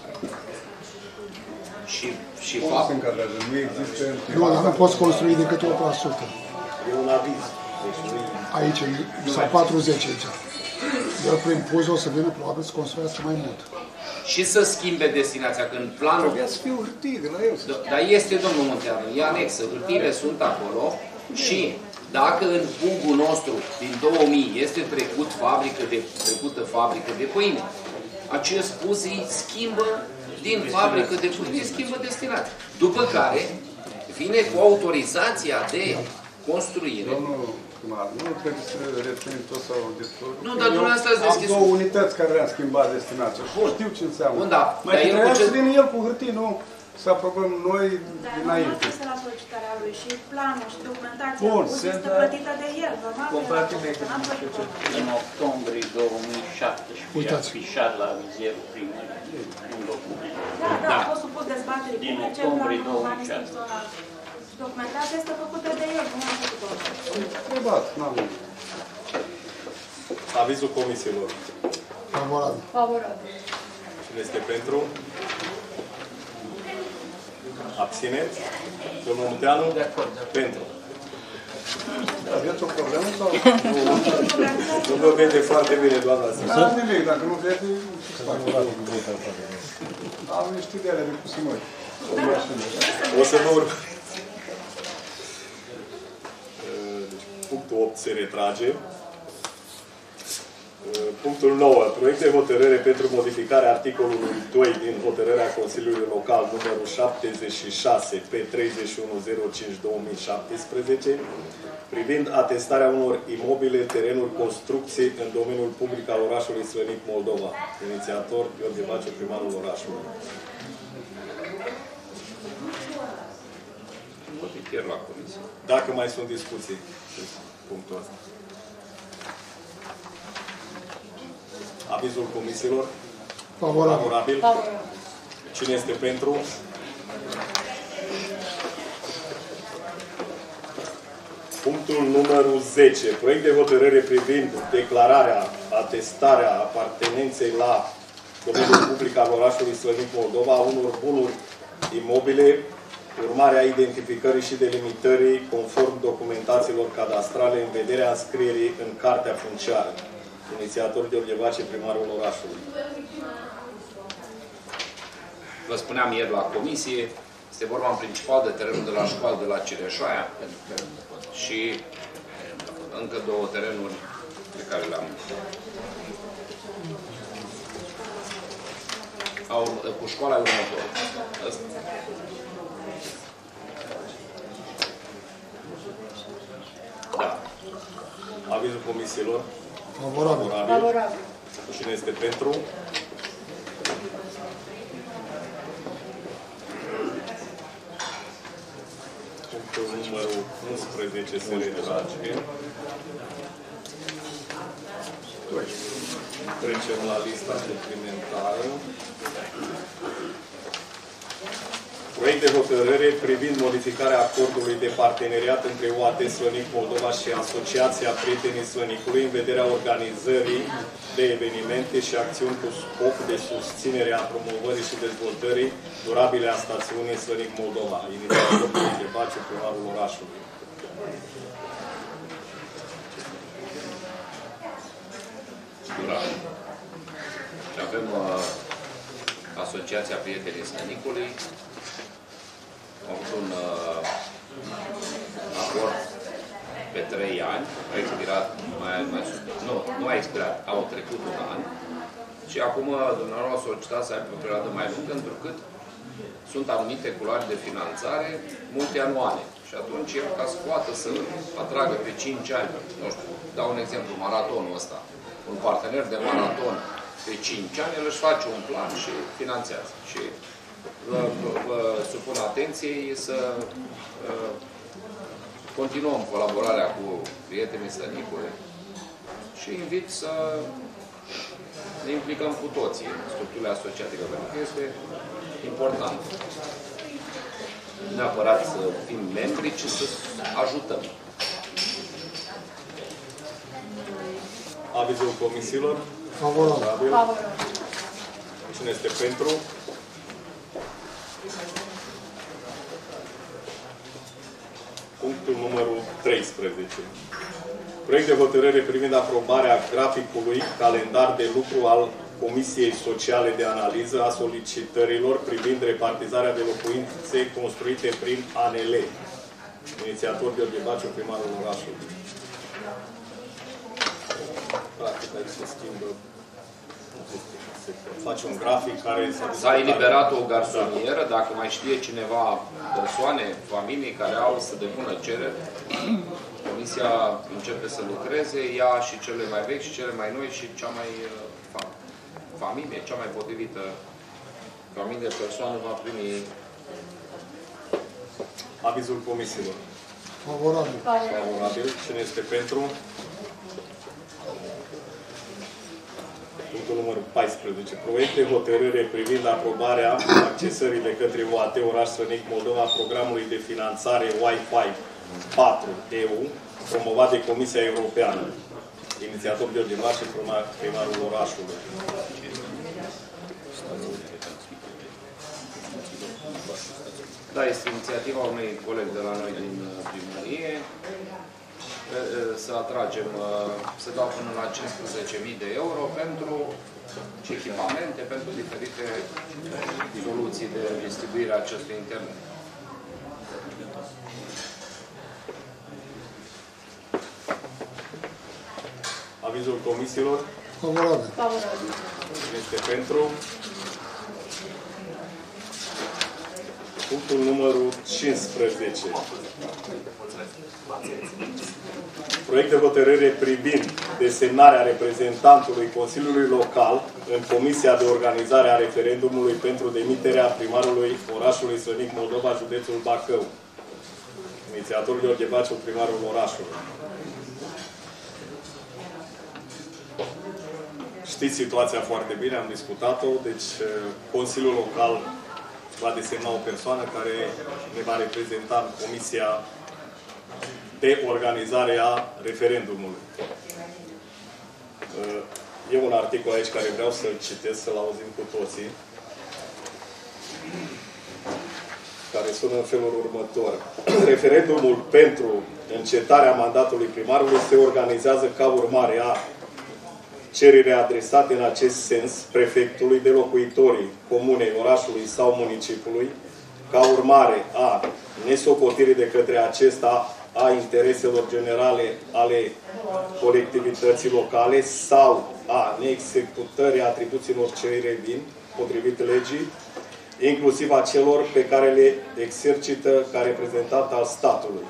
Și, și cum fapt... se încadrează? Nu există... Nu, dar nu poți construi decât opt la sută. E un aviz. Deci nu aici, sau patruzeci aici. El prin P U Z o să vină probabil să construiască mai mult. Și să schimbe destinația, când planul... Trebuia să fie hârtii de la el. Dar este, domnul Munteanu, e anexă, hârtiile sunt acolo și dacă în bugul nostru din două mii este trecut fabrică de, trecută fabrică de pâine, acest P U Z îi schimbă din fabrică de pâine, îi schimbă destinația. După care vine cu autorizația de construire. Domnul primar, nu trebuie să reținem tot sau auditorul. Nu, dar dumneavoastră ați deschis... Am două unități care le-am schimbat destinația. Bun. Știu ce înseamnă. Bun, da. Mai trebuia să vină el cu hârtii, nu să aprobăm noi Dar înainte. nu este la solicitarea lui și planul și documentația Bun, este plătită de el. Normal că era plătită, n-am plătit. În octombrie două mii șaptesprezece, afișat la vizierul primăriei, un document. Da, da, a fost supus dezbaterii Din publice, octombrie planul două urban mii șase. instituțional. Documentația este făcută de el, nu am făcut-o. Aprobat, n-am. Avizul comisiilor. Favorabil. Favorabil. Cine este pentru? Abțineți? Domnul Munteanu? De acord. Pentru. Aveți o problemă sau? Nu vă vede foarte bine, doamna. Nu am nimic, dacă nu vede, ce fac? Am niște de ale de pus în noi. O să vă urmă. Deci, punctul opt se retrage. Punctul nouă. Proiect de hotărâre pentru modificarea articolului doi din hotărârea Consiliului Local numărul șaptezeci și șase pe treizeci și unu zero cinci două mii șaptesprezece privind atestarea unor imobile, terenuri, construcții în domeniul public al orașului Slănic, Moldova. Inițiator Gheorghe Baciu, primarul orașului. La comisie. Dacă mai sunt discuții pe punctul ăsta. Avizul comisiilor? Favorabil. Favorabil. Favorabil. Cine este pentru? Punctul numărul zece. Proiect de hotărâre privind declararea, atestarea apartenenței la domeniul public al orașului Slănic, Moldova, a unor bunuri imobile, urmarea identificării și delimitării conform documentațiilor cadastrale în vederea înscrierii în Cartea Funciară. Inițiator Gheorghe Baciu, primarul orașului. Vă spuneam ieri la comisie, este vorba în principal de terenul de la școală de la Cireșoaia și încă două terenuri pe care le-am cu școala următoare. Da. Avizul comisiilor? Favorabil. Favorabil. Cine este pentru? Punctul numărul unsprezece se retrage. Trecem la lista suplimentară. Proiect de hotărâre privind modificarea acordului de parteneriat între U A T Slănic Moldova și Asociația Prietenii Slănicului în vederea organizării de evenimente și acțiuni cu scop de susținere a promovării și dezvoltării durabile a stațiunii Slănic Moldova. Inițiatorul Gheorghe Baciu, primarul orașului. Durabil. Și avem uh, Asociația Prietenii Slănicului. Am avut un uh, acord pe trei ani, a expirat, mai, mai, nu, nu a expirat, au trecut un an și acum dumneavoastră a solicitat să aibă o perioadă mai lungă, întrucât sunt anumite culoare de finanțare multianuale. Și atunci el, ca să poată să atragă pe cinci ani, nu știu, dau un exemplu, maratonul ăsta, un partener de maraton pe cinci ani, el își face un plan și finanțează. Și vă, vă, vă supun atenției să uh, continuăm colaborarea cu prietenii Slănicului și invit să ne implicăm cu toții în structurile asociative, pentru că este important. Nu neapărat să fim membri, ci să ajutăm. Avizul comisiilor? Favorabil. Favorabil. Cine este pentru? Punctul numărul treisprezece. Proiect de hotărâre privind aprobarea graficului calendar de lucru al Comisiei Sociale de Analiză a solicitărilor privind repartizarea de locuințe construite prin A N L. Inițiator Gheorghe Baciu, primarul orașului. Practic aici se schimbă. Se face un grafic care s-a eliberat o garsonieră, dacă mai știe cineva persoane, familii care au să depună cereri, Comisia începe să lucreze, ia și cele mai vechi și cele mai noi și cea mai familie, cea mai potrivită familie, persoană va primi Avizul comisiilor. Favorabil. Favorabil. Cine este pentru? Punctul numărul paisprezece. Proiect de hotărâre privind aprobarea accesării de către O A T Oraș Strănic Moldova programului de finanțare Wi-Fi patru E U, promovat de Comisia Europeană. Inițiator Gheorghe Mar și primarul orașului. Da, este inițiativa unui coleg de la noi din primărie să atragem, să dau până la cincisprezece mii de euro pentru echipamente, pentru diferite soluții de distribuire a acestui internet. Avizul comisiilor? Favorabil. Favorabil. Cine este pentru? Punctul numărul cincisprezece. Proiect de hotărâre privind desemnarea reprezentantului Consiliului Local în Comisia de Organizare a Referendumului pentru demiterea primarului orașului Strănic Moldova, județul Bacău. Inițiator Gheorghe Baciu, primarul orașului. Știți situația foarte bine, am discutat-o, deci Consiliul Local va desemna o persoană care ne va reprezenta în Comisia de Organizare a Referendumului. E un articol aici care vreau să-l citesc, să-l auzim cu toții, care sună în felul următor. Referendumul pentru încetarea mandatului primarului se organizează ca urmare a cerere adresate în acest sens prefectului de locuitorii comunei, orașului sau municipiului, ca urmare a nesocotirii de către acesta a intereselor generale ale colectivității locale sau a neexecutării atribuțiilor ce îi revin, potrivit legii, inclusiv a celor pe care le exercită ca reprezentant al statului.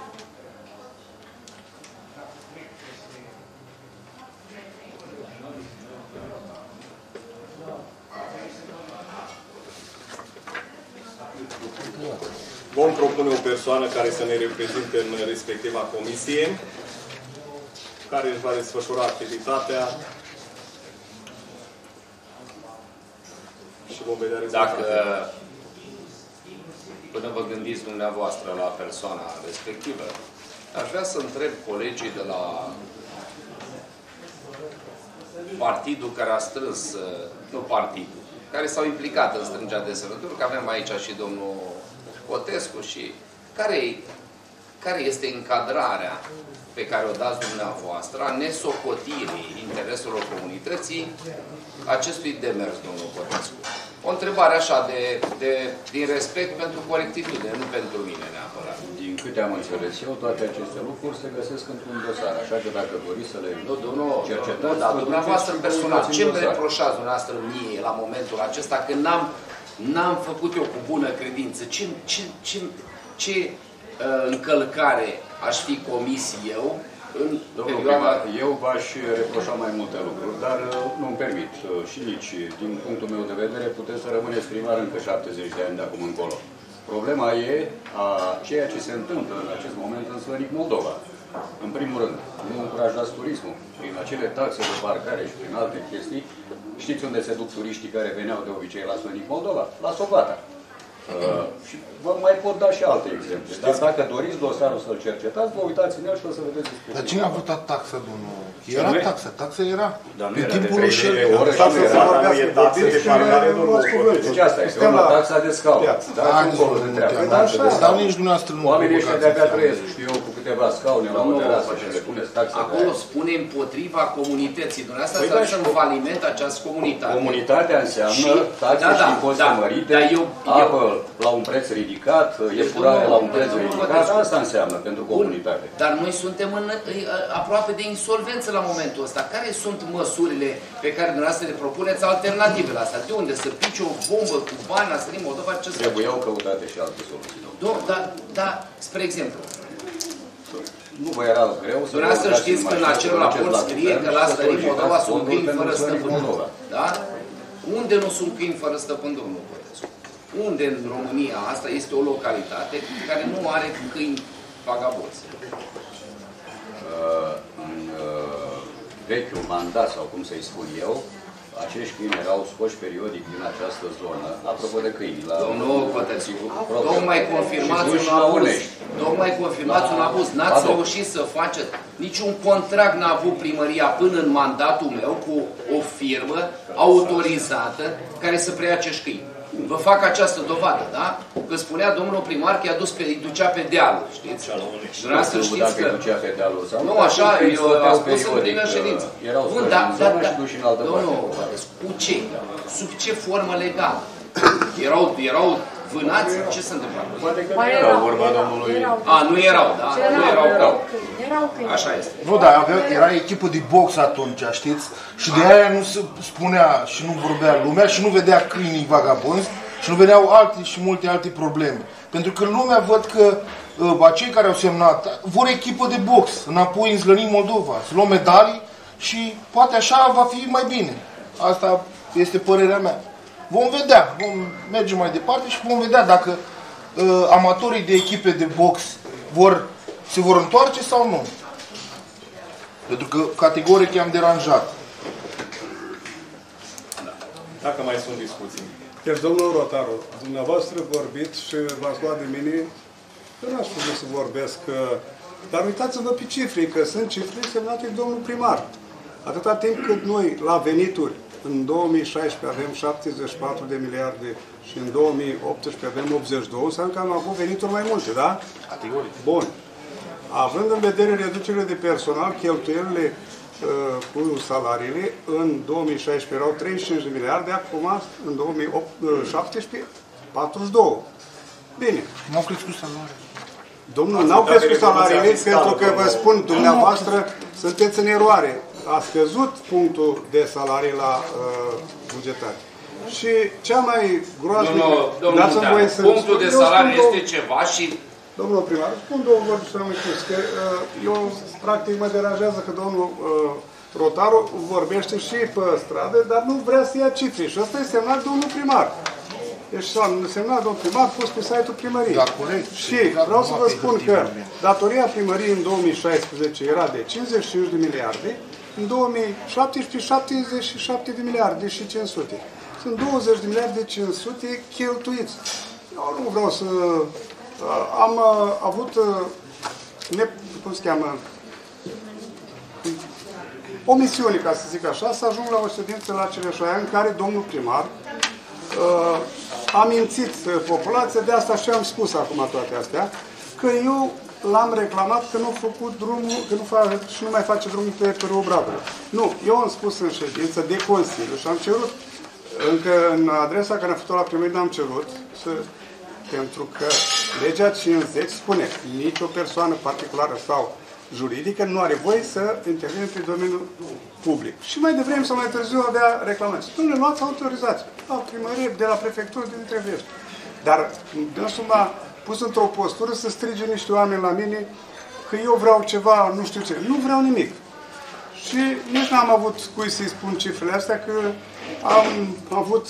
Vom propune o persoană care să ne reprezinte în respectiva comisie, care își va desfășura activitatea și vom vedea rezultatele. Dacă până vă gândiți dumneavoastră la persoana respectivă, aș vrea să întreb colegii de la partidul care a strâns, nu partidul, care s-au implicat în strângerea de semnături, că avem aici și domnul Cotescu și care, care este încadrarea pe care o dați dumneavoastră a nesocotirii intereselor comunității acestui demers, domnul Cotescu. O întrebare așa de, de, din respect pentru corectitudine, nu pentru mine neapărat. Din câte am înțeles eu, toate aceste lucruri se găsesc într-un dosar, așa că dacă doriți să le nu, nu, cercetați... Nu, dar dumneavoastră personal, ce îmi reproșați dumneavoastră mie la momentul acesta când n-am N-am făcut eu cu bună credință. Ce, ce, ce, ce uh, încălcare aș fi comis eu în Domnul perioada... primar, eu v-aș reproșa mai multe lucruri, dar uh, nu-mi permit. Uh, și nici, din punctul meu de vedere, puteți să rămâneți primar încă șaptezeci de ani de acum încolo. Problema e a ceea ce se întâmplă în acest moment în Strănic Moldova. În primul rând, nu încurajați turismul prin acele taxe de parcare și prin alte chestii. Știți unde se duc turiștii care veneau de obicei la Strănic Moldova? La Socata. Uh, și vă mai pot da și alte exemple. Dar dacă doriți dosarul să-l cercetați, vă uitați în el și o să vedeți despre. Dar cine a votat taxă, domnul? Era taxă, taxa era. Dar nu în era timpul de lui treizeci de ore și nu era. Nu e taxă de parcare, domnul. Deci asta este, o taxa de scaun. Da, acolo de treabă. Dar nici dumneavoastră nu. Oamenii ăștia de-abia trăiesc, știu eu, cu câteva scaune la o terasă și le puneți taxa. Acolo spune împotriva comunității. Dumneavoastră să dați în faliment această comunitate. Comunitatea înseamnă taxe și impozite mărite, apă la un preț ridicat, epurare la un preț ridicat, asta înseamnă pentru comunitate. Dar noi suntem în, aproape de insolvență la momentul ăsta. Care sunt măsurile pe care dumneavoastră le propuneți alternative la asta? De unde? Să pici o bombă cu bani la Strănic Moldova? Ce trebuiau căutate și alte soluții. Dar, da, spre exemplu, nu vă era greu să... Dumneavoastră știți că în acel raport scrie că la Strănic Moldova sunt câini fără stăpân. Da? Unde nu sunt câini fără stăpân, domnul Cotescu? unde în România asta este o localitate care nu are câini vagabonzi? Uh, în uh, vechiul mandat, sau cum să-i spun eu, acești câini erau scoși periodic din această zonă, apropo de câini. La Domnul Cotățiu, tocmai confirmați un abuz. Tocmai confirmați un abuz. N-ați reușit să faceți niciun contract, n-a avut primăria până în mandatul meu cu o firmă autorizată care să preia acești câini. Vă fac această dovadă, da? Că spunea domnul primar că i-a dus pe, îi ducea pe dealul, știți? Dumneavoastră știți că... Nu, așa, eu a spus în plină ședință. Bun, dar, dar, dar, domnul, cu ce? Sub ce formă legală? Erau, erau vânați? Ce se întâmplă? Erau vorba domnului... A, nu erau, da? Nu erau erau. Așa este. Nu, dar avea, era echipă de box atunci, știți? Și de aia nu se spunea și nu vorbea lumea și nu vedea câinii vagabonzi și nu vedeau alte și multe alte probleme. Pentru că lumea văd că uh, acei care au semnat vor echipă de box înapoi în Slănin Moldova, să luăm medalii și poate așa va fi mai bine. Asta este părerea mea. Vom vedea, vom merge mai departe și vom vedea dacă uh, amatorii de echipe de box vor, se vor întoarce sau nu. Pentru că categoric i-am deranjat. Dacă mai sunt discuții. Deci, domnul Rotaru, dumneavoastră vorbiți și v-ați luat de mine, eu n-aș putea să vorbesc, dar uitați-vă pe cifre, că sunt cifre semnate de domnul primar. Atâta timp cât noi, la venituri, în două mii șaisprezece avem șaptezeci și patru de miliarde și în două mii optsprezece avem optzeci și doi, înseamnă că am avut venituri mai multe, da? Categoric. Bun. Având în vedere reducerile de personal, cheltuielile uh, cu salariile, în două mii șaisprezece erau treizeci și cinci de miliarde, acum, în două mii șaptesprezece, patruzeci și doi. Bine. N-au crescut salariile. Domnul, n-au crescut salariile pentru că vă spun, dumneavoastră, sunteți în eroare. A scăzut punctul de salarii la uh, bugetare. Și cea mai groaznică... Domnul, punctul de salarii este ceva și... Domnul primar, spun două vorbi și am închis, că uh, eu, practic, mă deranjează că domnul uh, Rotaru vorbește și pe stradă, dar nu vrea să ia cifre. Și ăsta e semnat domnul primar. Deci s-a semnat domnul primar, pus pe site-ul primăriei. Da, corect. Și vreau să vă spun că datoria primăriei în două mii șaisprezece era de cincizeci și cinci de miliarde, în două mii șaptesprezece, șaptezeci și șapte de miliarde și cinci sute. Sunt douăzeci de miliarde cinci sute cheltuiți. Eu nu vreau să... Am avut... Ne, cum se cheamă? O misiune, ca să zic așa, să ajung la o ședință la Cireșoaia, în care domnul primar uh, a mințit populația, de asta și am spus acum toate astea, că eu l-am reclamat că nu a făcut drumul, că nu face, și nu mai face drumul pe, pe Râul Bragului. Nu, eu am spus în ședință de Consiliu și am cerut, încă în adresa care am făcut-o la primărie, am cerut, să, pentru că legea cincizeci spune nicio persoană particulară sau juridică nu are voie să intervine pe domeniul public. Și mai devreme sau mai târziu avea reclamații. Nu le luați autorizați. La primărie, de la prefectură, de întrevești. Dar dânsul m-a pus într-o postură să strige niște oameni la mine că eu vreau ceva, nu știu ce. Nu vreau nimic. Și nici n-am avut cui să-i spun cifrele astea, că am avut,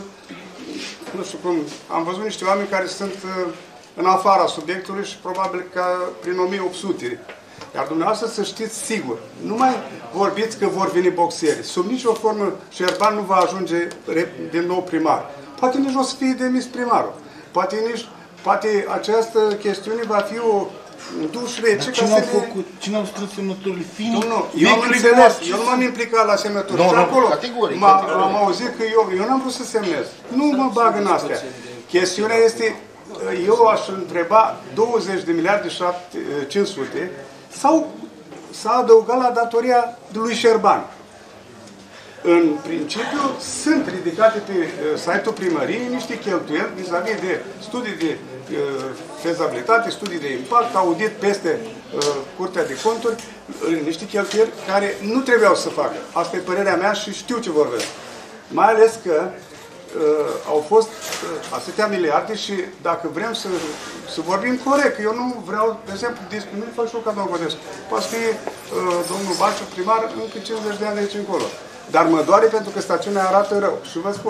nu știu cum, am văzut niște oameni care sunt în afara subiectului și probabil că prin o mie opt sute. Iar dumneavoastră să știți sigur, nu mai vorbiți că vor veni boxieri. Sub nicio formă Șerban nu va ajunge din nou primar. Poate nici o să fie demis primarul. Poate nici, poate această chestiune va fi o duș rece. Cine au făcut? Cine au strâns semnăturile? Nu, eu am înțeles, eu nu m-am implicat la semnături. Nu, și nu, acolo categoric. am auzit că eu, eu n-am vrut să semnez. Nu mă bag în astea. Chestiunea este, eu aș întreba douăzeci de miliarde cinci sute sau s-a adăugat la datoria lui Șerban. În principiu, sunt ridicate pe uh, site-ul primăriei niște cheltuieli vis-a-vis de studii de uh, fezabilitate, studii de impact, audit peste uh, Curtea de Conturi, uh, niște cheltuieli care nu trebuiau să facă. Asta e părerea mea și știu ce vorbesc. Mai ales că uh, au fost uh, atâtea miliarde și dacă vrem să, să vorbim corect, eu nu vreau, de exemplu, despre mine fac și eu ca domnul Codescu. Poate fi uh, domnul Baciu primar încă cincizeci de ani de aici încolo. Dar mă doare pentru că stațiunea arată rău. Și vă spun,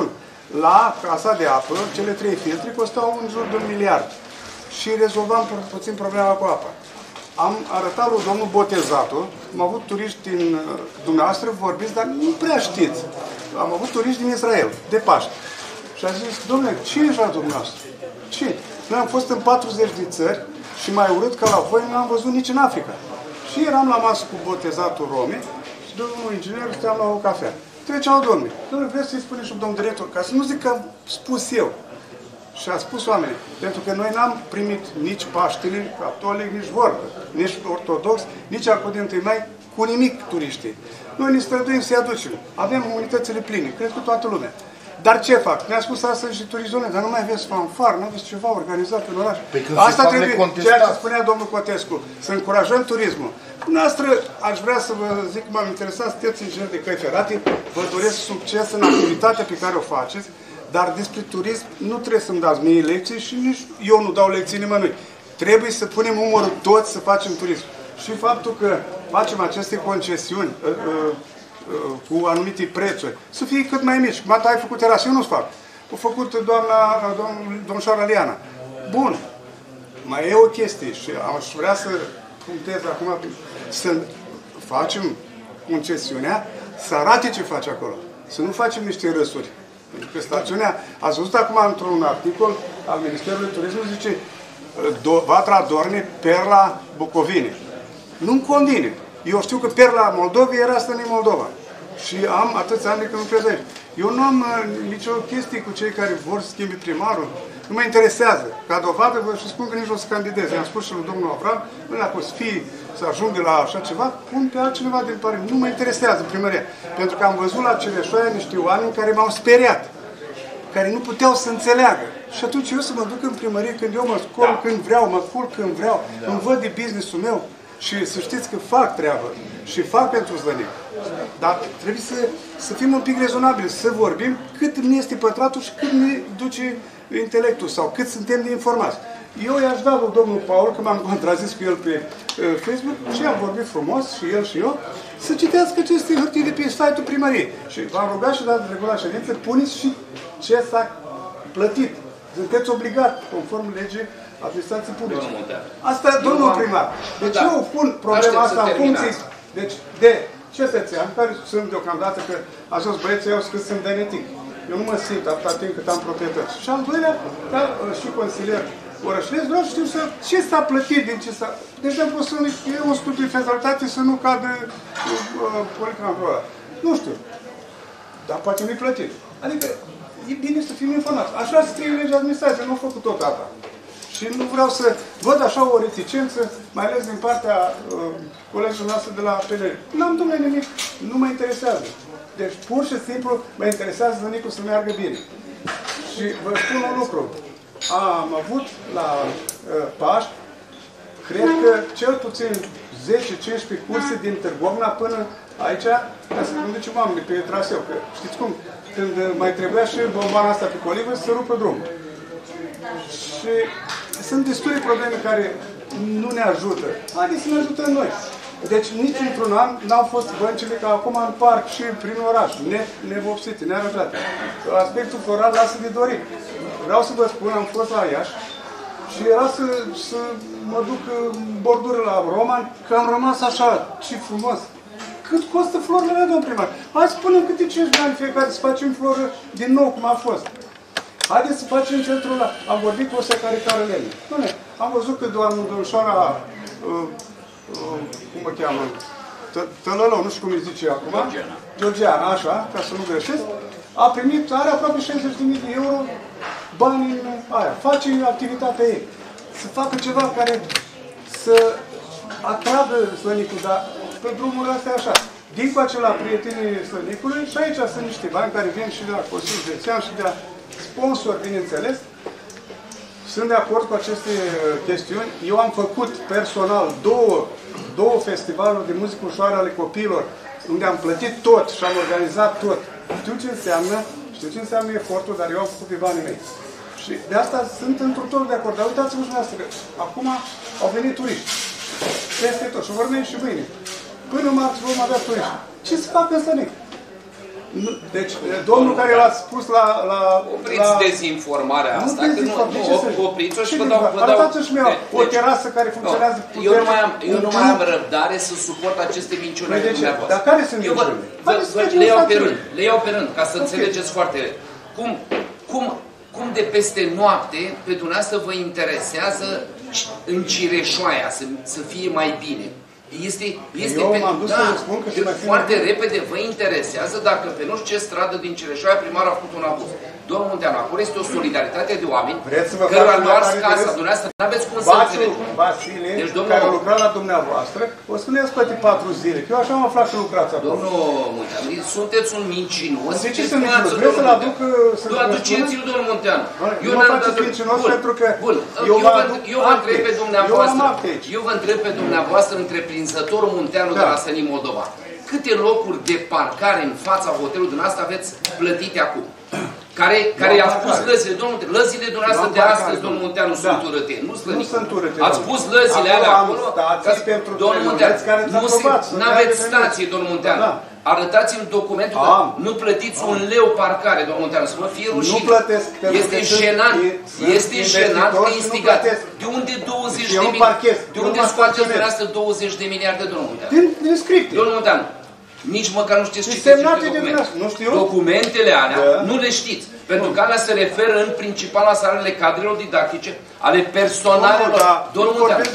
La casa de apă, cele trei filtre costau în jur de un miliard. Și rezolvam pu puțin problema cu apa. Am arătat lui domnul Botezatul, am avut turiști din dumneavoastră, vorbiți, dar nu prea știți. Am avut turiști din Israel, de Paște. Și a zis, domnule, ce e la dumneavoastră? Ce? Noi am fost în patruzeci de țări și mai urât ca la voi nu am văzut nici în Africa. Și eram la masă cu Botezatul Romi și domnul inginer stăteam la o cafea. Treceau domnii. Domnule, vreți să-i spuneți și domnul director, ca să nu zic că am spus eu. Și a spus oamenii, pentru că noi n-am primit nici Paștele catolic, nici vorbă, nici ortodox, nici acolo de întâi mai, cu nimic turiștii. Noi ne străduim să-i aducem. Avem unitățile pline, cred că toată lumea. Dar ce fac? Ne-a spus astăzi și turizone, dar nu mai aveți fanfar, nu aveți ceva organizat în oraș. Asta trebuie, ceea ce spunea domnul Cotescu, să încurajăm turismul. Noastră, aș vrea să vă zic, m-am interesat, sunteți inginer de căi ferate, vă doresc succes în activitatea pe care o faceți, dar despre turism nu trebuie să-mi dați mie lecții și nici eu nu dau lecții nimănui. Trebuie să punem umărul toți să facem turism. Și faptul că facem aceste concesiuni uh, uh, uh, cu anumite prețuri, să fie cât mai mici. Mata, ai făcut terasă, eu nu-ți fac. O făcut doamna, domn, domnișoara Liana. Bun. Mai e o chestie și aș vrea să punctez acum, să facem concesiunea, să arate ce face acolo. Să nu facem niște răsuri. Pentru că stațiunea, ați văzut acum într-un articol al Ministerului Turismului, zice Vatra Dorne, Perla Bucovine. Nu-mi convine. Eu știu că Perla Moldovei era asta în Moldova. Și am atâția ani de când lucrez aici. Eu nu am uh, nicio chestie cu cei care vor să schimbi primarul. Nu mă interesează. Ca dovadă vă și spun că nici nu o să candidez. I-am spus și lui domnul Avram, nu dacă o să fie, să ajungă la așa ceva, pun pe altcineva din pare. Nu mă interesează primăria. Pentru că am văzut la Cereșoaia niște oameni care m-au speriat. Care nu puteau să înțeleagă. Și atunci eu să mă duc în primărie când eu mă scol da. când vreau, mă culc când vreau, da. îmi văd de business-ul meu. Și să știți că fac treabă și fac pentru zlănic. Dar trebuie să, să fim un pic rezonabili, să vorbim cât ne este pătratul și cât ne duce intelectul sau cât suntem de informați. Eu i-aș da lui domnul Paul, că m-am contrazis cu el pe uh, Facebook și am vorbit frumos și el și eu, să citească aceste hârtii de pe site-ul primăriei. Și v-am rugat și la regulat ședință, puneți și ce s-a plătit. Sunteți obligat, conform legii administrației publice. Asta, domnul primar. Deci eu pun problema asta în funcție deci, de cetățean, care sunt deocamdată că acești băieți eu că sunt benetic. Eu nu mă simt atâta timp cât am proprietăți. Și al doilea, ca și consilier orășlesc, vreau să știu să, ce s-a plătit din ce s-a... Deci am pus în, e un studiu de fezabilitate să nu cadă uh, policampul ăla. Nu știu. Dar poate nu-i plătit. Adică e bine să fim informați. Așa scrie legea administrației, nu a făcut tot asta. Și nu vreau să văd așa o reticență, mai ales din partea uh, colegilor noastre de la P N R. N-am domnule nimic, nu mă interesează. Deci pur și simplu mă interesează zănicul să meargă bine. Și vă spun un lucru. Am avut la uh, Paști, cred că cel puțin zece cincisprezece curse din Târgovna până aici, ca să conducem oamenii pe traseu. Că știți cum? Când mai trebuia și bombana asta pe colivă să rupă drumul. Și sunt destule probleme care nu ne ajută. Haideți să ne ajutăm noi. Deci nici într-un an n-au fost băncile ca acum în parc și prin oraș, ne, nevopsite, nearătate. Aspectul floral lasă de dorit. Vreau să vă spun, am fost la Iași și era să, să mă duc în bordură la Roman, că am rămas așa, ce frumos. Cât costă florile mele, domn primar? Hai să punem câte cinci ani fiecare să facem floră din nou, cum a fost. Haideți să facem centrul ăla. Am vorbit cu o secare care lemne. Am văzut că doamnul domnișoara, uh, uh, cum mă cheamă, Tălălău, nu știu cum îi zice acum, Georgiana. Georgiana, așa, ca să nu greșesc, a primit, are aproape șaizeci de mii de euro bani în aia. Face activitatea ei. Să facă ceva care să atragă slănicul, dar pe drumul ăsta e așa. Din coace la prietenii slănicului și aici sunt niște bani care vin și de la Consiliul Județean și de la sponsor, bineînțeles. Sunt de acord cu aceste chestiuni. Eu am făcut personal două, două festivaluri de muzică ușoară ale copiilor, unde am plătit tot și am organizat tot. Știu ce înseamnă, știu ce înseamnă efortul, dar eu am făcut pe banii mei. Și de asta sunt într-un totul de acord. Dar uitați-vă și dumneavoastră că acum au venit turiști. Peste tot. Și vor veni și mâine. Până marți vom avea turiști. Ce să facă în Slănic? Deci, domnul care l-a spus la... la opriți la... dezinformarea asta. Nu dezinformare, nu, nu, opriți-o și vă dau... Arătați-și mie o terasă care funcționează... No. Eu nu mai am, eu nu mai am răbdare să suport aceste minciuni ale dumneavoastră. Dar care sunt minciunile? Le iau pe rând, le iau pe rând, ca să înțelegeți foarte... Cum, cum, cum de peste noapte pe dumneavoastră vă interesează în Cireșoaia să, să fie mai bine. Este, este eu pe, m-am dus da, să spun că foarte repede vă interesează dacă pe nu știu ce stradă din Cireșoaia primarul a făcut un abuz. Domnul Munteanu, acolo este o solidaritate de oameni cărora nu ars casa dumneavoastră, nu aveți cum să înțelegeți. Vasile, deci, domnul, care a lucrat la dumneavoastră, o să ne-ați plătit patru zile, că eu așa am aflat că lucrați acolo. Domnul Munteanu, sunteți un mincinos. De ce sunt mincinos? Vreau să-l aduc... Nu, aduceți-l, domnul Munteanu. Eu nu faceți mincinos pentru că eu vă aduc Eu vă întreb pe dumneavoastră, eu vă întreb pe dumneavoastră, întreprinzătorul Munteanu de la Sănin Moldova. Câte locuri de parcare în fața hotelului dumneavoastră aveți plătite acum? Care, care i-a spus lăzile, domnul Munteanu, lăzile dumneavoastră de astăzi, domnul Munteanu, sunt urâte, nu slănică. Ați pus lăzile alea acolo? Domnul Munteanu, nu aveți stație, domnul Munteanu. Arătați-mi documentul că nu plătiți un leu parcare, domnul Munteanu, să vă fie rușine. Nu plătesc. Este jenant, este jenant că instigați. De unde douăzeci de miliarde? De unde scoateți dumneavoastră douăzeci de miliarde, domnul Munteanu? Din scripte. Domnul Munteanu, nici măcar nu știți citeți documente. Documentele alea nu le știți. Pentru că alea se referă în principal la salariile cadrelor didactice, ale personalelor. Domnul Munteanu,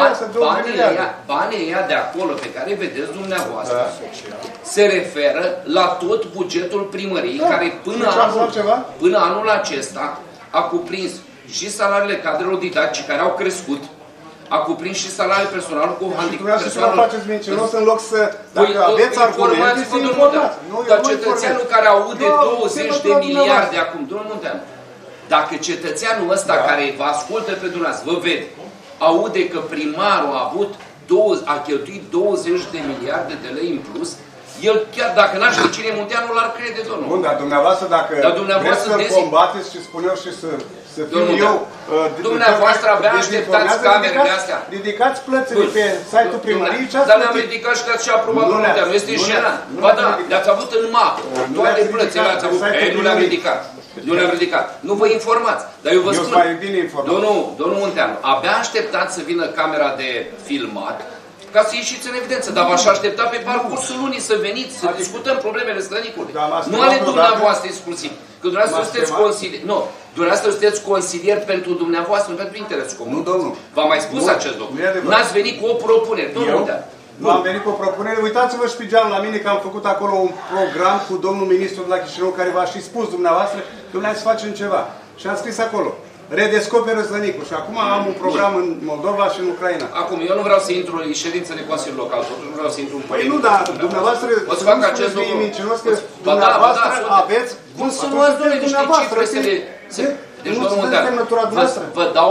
banii ăia de acolo pe care vedeți dumneavoastră se referă la tot bugetul primăriei, care până anul, până anul acesta a cuprins și salariile cadrelor didactice care au crescut, a cuprins și salariul personal cu handicap. Și nu faceți mincinos în loc să, dacă aveți argumente, să informați. Dar cetățeanul care aude douăzeci de miliarde acum, domnul Munteanu, dacă cetățeanul ăsta care vă ascultă pe dumneavoastră, vă vede, aude că primarul a avut a cheltuit douăzeci de miliarde de lei în plus, el chiar dacă n-ar ști cine Munteanu, l-ar crede, domnul. Bun, dar dumneavoastră dacă vreți să-l combateți și spun eu și să... Să fiu eu, dumneavoastră abia așteptați camerele astea. Ridicați plățile pe site-ul primăriei și ați Dar le-am ridicat și le-ați și aprobat, domnul Munteanu. Este jenant. Ba da, le-ați avut în mapă. Toate plățile le-ați avut. Ei, nu le-am ridicat. Nu le-am ridicat. Nu vă informați. Dar eu vă spun. Domnul, domnul Munteanu, abia așteptați să vină camera de filmat ca să ieșiți în evidență. Dar v-aș aștepta pe parcursul lunii să veniți, să discutăm problemele Slănicului. Nu ale dumneavoastră exclusiv. Că dumneavoastră sunteți consilier. Nu, dumneavoastră sunteți consilier pentru dumneavoastră, nu pentru interesul comun. Nu, domnul. V-am mai spus acest lucru. N-ați venit cu o propunere. Domnul Munteanu. Nu am venit cu o propunere. Uitați-vă și pe geam la mine că am făcut acolo un program cu domnul ministru de la Chișinău care v-a și spus dumneavoastră că vreau să facem ceva. Și am scris acolo. Redescoperă Slănicul. Și acum am un program în Moldova și în Ucraina. Acum, eu nu vreau să intru în ședințele Consiliului Local, totuși nu vreau să intru în păi nu, dar dumneavoastră o să fac acest lucru. Mincinos că dumneavoastră aveți... Cum să luați, domnule, niște cifre să le... Deci, domnul Munteanu, vă dau...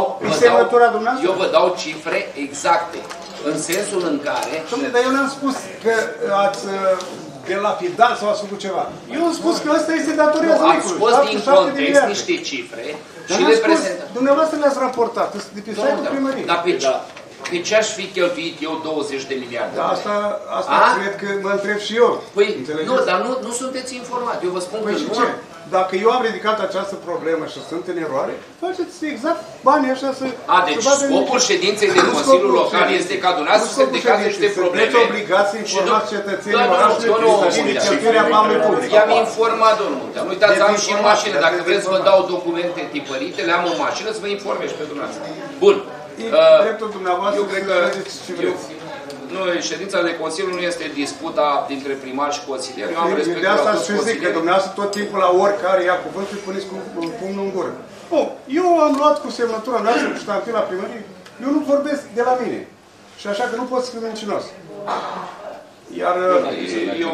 Eu vă dau cifre exacte. În sensul în care... Dar eu n-am spus că ați... de lapidat sau ați făcut ceva. Eu am spus că ăsta este datoria Slănicului. Ați scos din context niște cifre și le prezentați. Dumneavoastră le-ați raportat de pe site-ul primăriei. Dar pe ce? Pe ce aș fi cheltuit eu douăzeci de miliarde? Da, asta, asta cred că mă întreb și eu. Păi, nu, dar nu, nu sunteți informat. Eu vă spun păi că și nu. Ce? Dacă eu am ridicat această problemă și sunt în eroare, faceți exact banii așa să... A, deci scopul ședinței de Consiliul Local este ca dumneavoastră să ridicați niște probleme. Sunteți obligați să informați cetățenii orașului și cheltuirea banului public. I-am informat, domnul Munteanu. Uitați, am și în mașină. Dacă vreți să vă dau documente tipărite, le am în mașină să vă informez pe dumneavoastră. Bun. Dreptul dumneavoastră să credeți ce vreți. Nu, ședința de Consiliu nu este disputa dintre primar și consilier. Eu am respect de asta și zic că dumneavoastră tot timpul la oricare ia cuvântul și puneți cu pumnul în gură. Nu, eu am luat cu semnătura noastră cu ștampila primării. Eu nu vorbesc de la mine. Și așa că nu pot să fiu mincinos. Iar eu...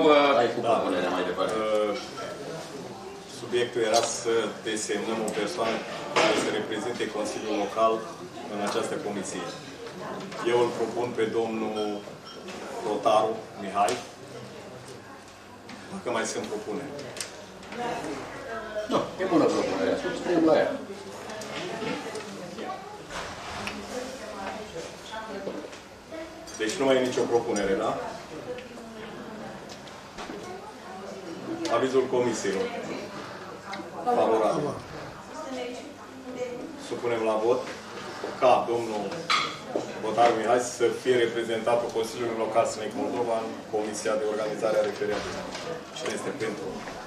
Subiectul era să desemnăm o persoană care să reprezinte Consiliul Local în această comisie. Eu îl propun pe domnul Rotaru Mihai. Dacă mai sunt propuneri. Nu, e bună propunerea. Subscriem la ea. Deci nu mai e nicio propunere, da? Avizul comisiilor. Favorabil. Supunem la vot ca domnul Botaru Mihai să fie reprezentat în Consiliul Local Sănic Moldova în Comisia de Organizare a Referendumului. Cine este pentru?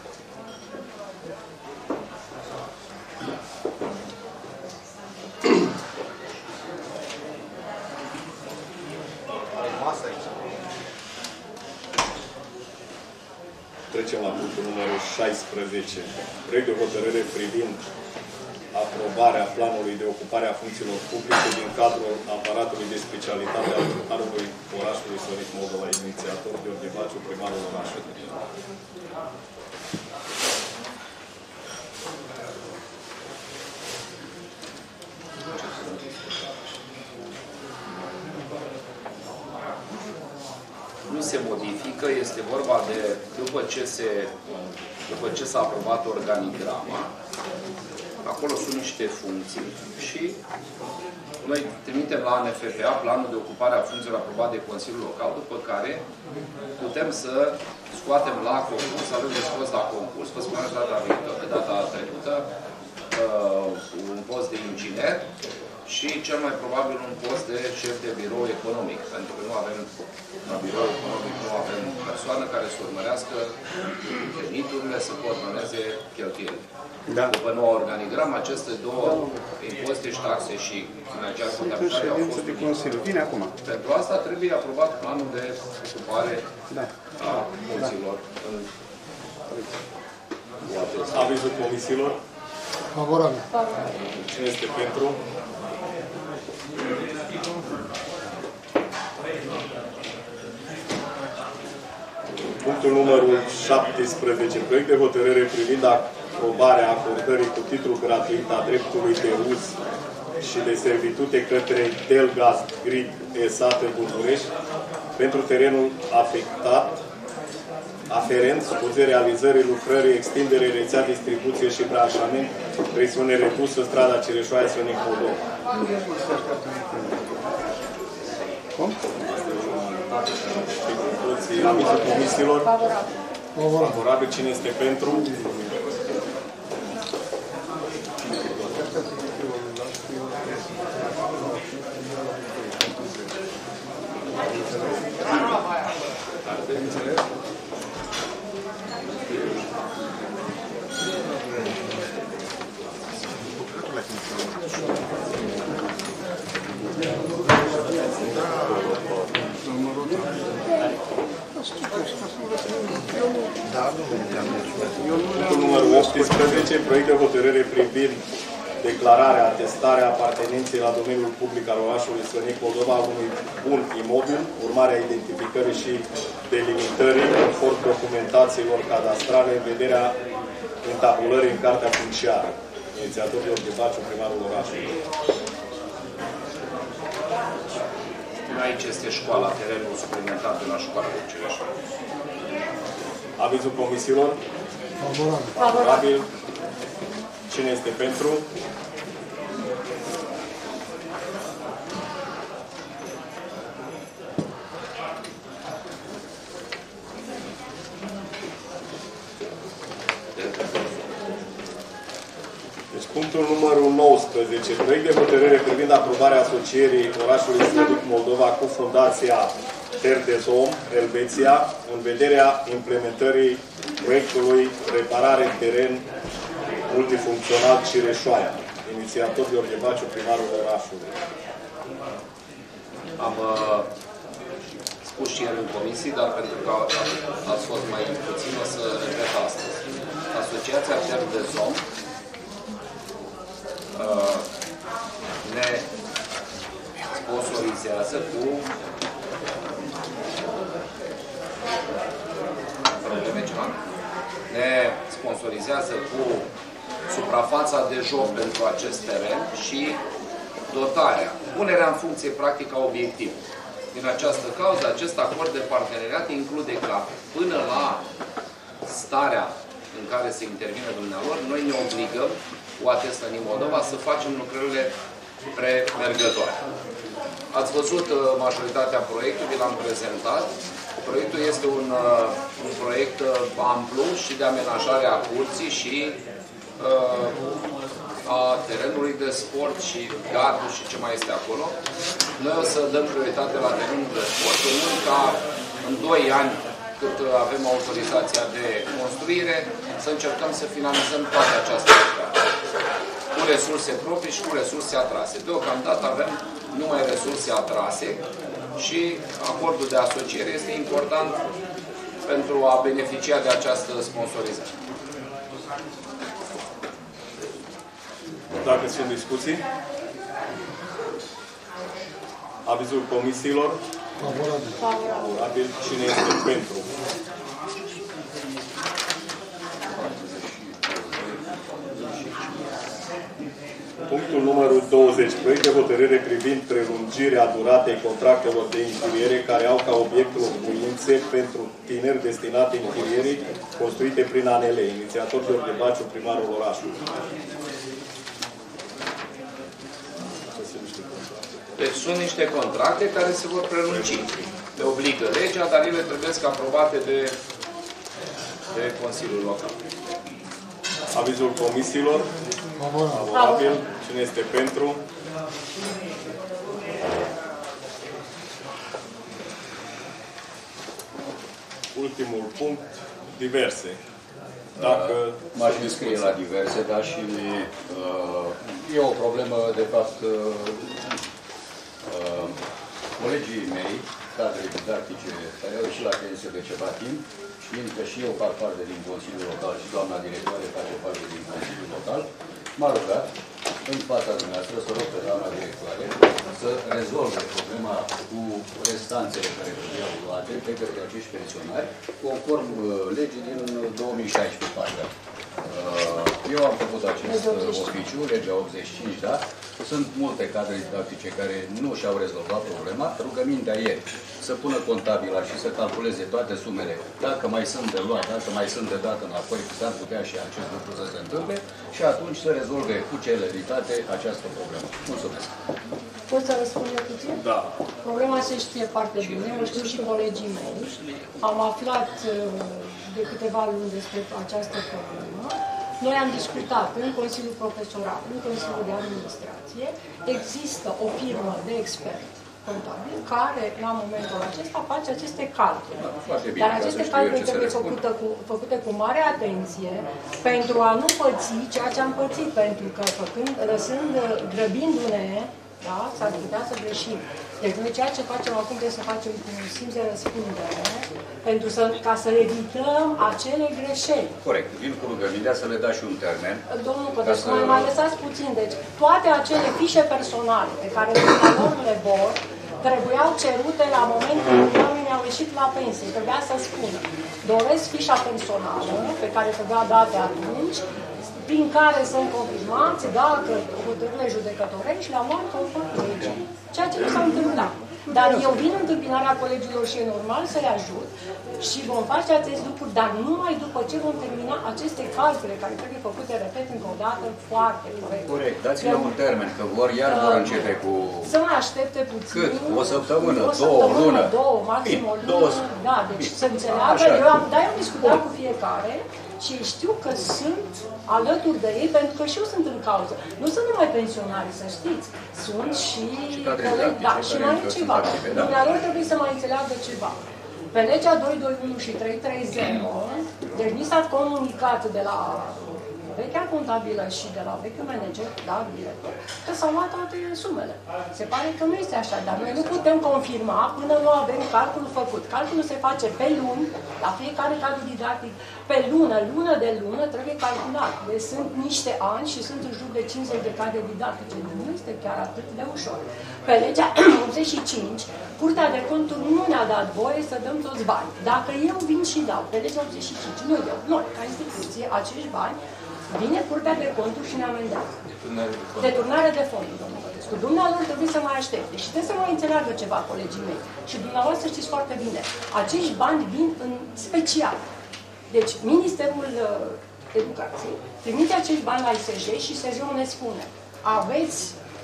Trecem la punctul numărul șaisprezece. Proiect de hotărâre privind aprobarea planului de ocupare a funcțiilor publice din cadrul aparatului de specialitate al primarului orașului Sănic Moldova, inițiator Gheorghe Baciu, primarul orașului. Nu se modifică, este vorba de, după ce se, după ce s-a aprobat organigrama, acolo sunt niște funcții și noi trimitem la N F P A planul de ocupare a funcțiilor aprobat de Consiliul Local, după care putem să scoatem la concurs, avem de scos la concurs, vă spuneam data viitoare, data trecută, uh, un post de inginer și cel mai probabil un post de șef de birou economic, pentru că nu avem la birou economic, nu avem persoană care să urmărească veniturile, să coordoneze cheltuielile. Da. După noua organigramă, aceste două impozite și taxe și financiare contabilitate au fost de Consiliu. Vine acum. Pentru asta trebuie aprobat planul de ocupare da. a funcțiilor. Avizul comisiilor? Favorabil. Cine este pentru? Punctul numărul șaptesprezece. Proiect de hotărâre privind aprobarea acordării cu titlu gratuit a dreptului de uz și de servitute către Delgaz Grid S A București pentru terenul afectat aferent scuze realizării lucrării, extindere, rețea, distribuție și branșament, presiune redusă, strada Cireșoaia, Sănic Moldova. Cum? Avizul comisiilor? Favorabil. Favorabil. Cine este pentru? Punctul numărul optsprezece. Proiect de hotărâre privind declararea, atestarea apartenenței la domeniul public al orașului Sănic Moldova a unui bun imobil, urmarea identificării și delimitării conform documentațiilor cadastrale în vederea întabulării în cartea funciară. Inițiator Gheorghe Baciu, primarul orașului. Aici este școala, terenul suplimentar de la școala de Cireșoara. Avizul comisiilor? Favorabil. Favorabil. Cine este pentru? Deci punctul numărul nouăsprezece. Proiect de hotărâre privind aprobarea asocierii orașului Sănic Moldova cu Fundația Terdezom, Elveția, în vederea implementării proiectului Reparare Teren Multifuncțional Cireșoaia. Inițiator Gheorghe Baciu, primarul orașului. Am uh, spus și ieri în comisii, dar pentru că ați fost mai puțin, o să repet astăzi. Asociația Terdezom uh, ne sponsorizează cu probleme ceva. Ne sponsorizează cu suprafața de joc pentru acest teren și dotarea, punerea în funcție practică a obiectivului. Din această cauză, acest acord de parteneriat include ca până la starea în care se intervine dumnealor, noi ne obligăm cu atestă în Moldova să facem lucrările premergătoare. Ați văzut majoritatea proiectului, vi l-am prezentat. Proiectul este un, un proiect amplu și de amenajare a curții și uh, a terenului de sport și gardul și ce mai este acolo. Noi o să dăm prioritate la terenul de sport, nu ca în doi ani, cât avem autorizația de construire, să încercăm să finalizăm toată această lucrare. Cu resurse proprii și cu resurse atrase. Deocamdată avem numai resurse atrase și acordul de asociere este important pentru a beneficia de această sponsorizare. Dacă sunt discuții, avizul comisiilor, Favorabil. Favorabil. Cine este pentru? Punctul numărul douăzeci. Proiect de hotărâre privind prelungirea duratei contractelor de închiriere care au ca obiect locuințe pentru tineri destinate închirierii construite prin A N L. Inițiator Gheorghe Baciu, primarul orașului. Deci sunt niște contracte care se vor prelungi. Le obligă legea, dar ele trebuie să aprobate de, de Consiliul Local. Avizul comisiilor? Favorabil. Cine este pentru? Ultimul punct, diverse. Dacă... M-aș înscrie la diverse, dar și uh, e o problemă, de fapt, uh, uh, colegii mei, cadre didactice, care au ieșit la pensie de ceva timp, știind că și eu fac parte din Consiliul Local și doamna directoare face parte din Consiliul Local, m-a rugat în fața dumneavoastră să rog pe doamna directoare să rezolve problema cu restanțele care trebuiau luate pe către acești pensionari, conform uh, legii din două mii șaisprezece, partea. Uh, eu am făcut acest uh, oficiu, legea optzeci și cinci, da? Sunt multe cadre didactice care nu și-au rezolvat problema. Rugămintea e să pună contabila și să calculeze toate sumele, dacă mai sunt de luat, dacă mai sunt de dat înapoi, s-ar putea și acest lucru să se întâmple și atunci să rezolve cu celeritate această problemă. Mulțumesc! Pot să răspund eu puțin? Da. Problema se știe foarte bine, o știu și colegii mei. Am aflat de câteva luni despre această problemă. Noi am discutat în Consiliul Profesoral, în Consiliul de Administrație. Există o firmă de expert contabil care, la momentul acesta, face aceste calcule. Dar aceste calcule trebuie făcute cu, făcute cu mare atenție pentru a nu păți ceea ce am pățit, pentru că făcând, lăsând, grăbindu-ne, da, s-ar putea să greșim. Deci noi ceea ce facem acum trebuie să facem cu un simț de răspundere, pentru să, ca să evităm acele greșeli. Corect. Vin cu rugămintea să le dați și un termen. Domnul Pătăscu, să... mai, mai lăsați puțin. Deci toate acele fișe personale pe care lor le vor, trebuiau cerute la momentul în care oamenii au ieșit la pensie. Trebuia să spună, doresc fișa personală, pe care trebuia date atunci, prin care sunt confirmați dacă hotărârile judecătorești le-au luat conform legii, ceea ce nu s-a întâmplat. Dar eu vin în întâmpinarea colegilor și e normal să le ajut și vom face acest lucru, dar numai după ce vom termina aceste calcule care trebuie făcute, repet încă o dată, foarte corect. Corect, dați-le un termen, că vor iar vor începe cu... Să mai aștepte puțin. Cât? O săptămână, o două, săptămână, lună? două, maxim o lună. Două... Da, deci să înțeleagă, eu am, dar eu am discutat cu fiecare și știu că sunt alături de ei, pentru că și eu sunt în cauză. Nu sunt numai pensionari, să știți. Sunt și, și colegi, da, și mai e ceva. Dumnealor trebuie să mai înțeleagă ceva. Pe legea doi doi unu și trei trei zero, deci ni s-a comunicat de la vechea contabilă și de la vechiul manager, da, director, că s-au luat toate sumele. Se pare că nu este așa, dar noi nu putem confirma până nu avem calculul făcut. Calculul se face pe luni, la fiecare cadru didactic, pe lună, lună de lună, trebuie calculat. Deci sunt niște ani și sunt în jur de cincizeci de cadre didactice. Nu este chiar atât de ușor. Pe legea optzeci și cinci, Curtea de Conturi nu ne-a dat voie să dăm toți bani. Dacă eu vin și dau pe legea optzeci și cinci, nu eu, noi, ca instituție, acești bani, vine Curtea de Conturi și ne amendează. Deturnare de fonduri, domnul Pătescu. Dumnealor trebuie să mai aștepte și trebuie să mai înțeleagă ceva, colegii mei. Și dumneavoastră știți foarte bine. Acești bani vin în special. Deci, Ministerul Educației trimite acești bani la I S J și I S J-ul ne spune aveți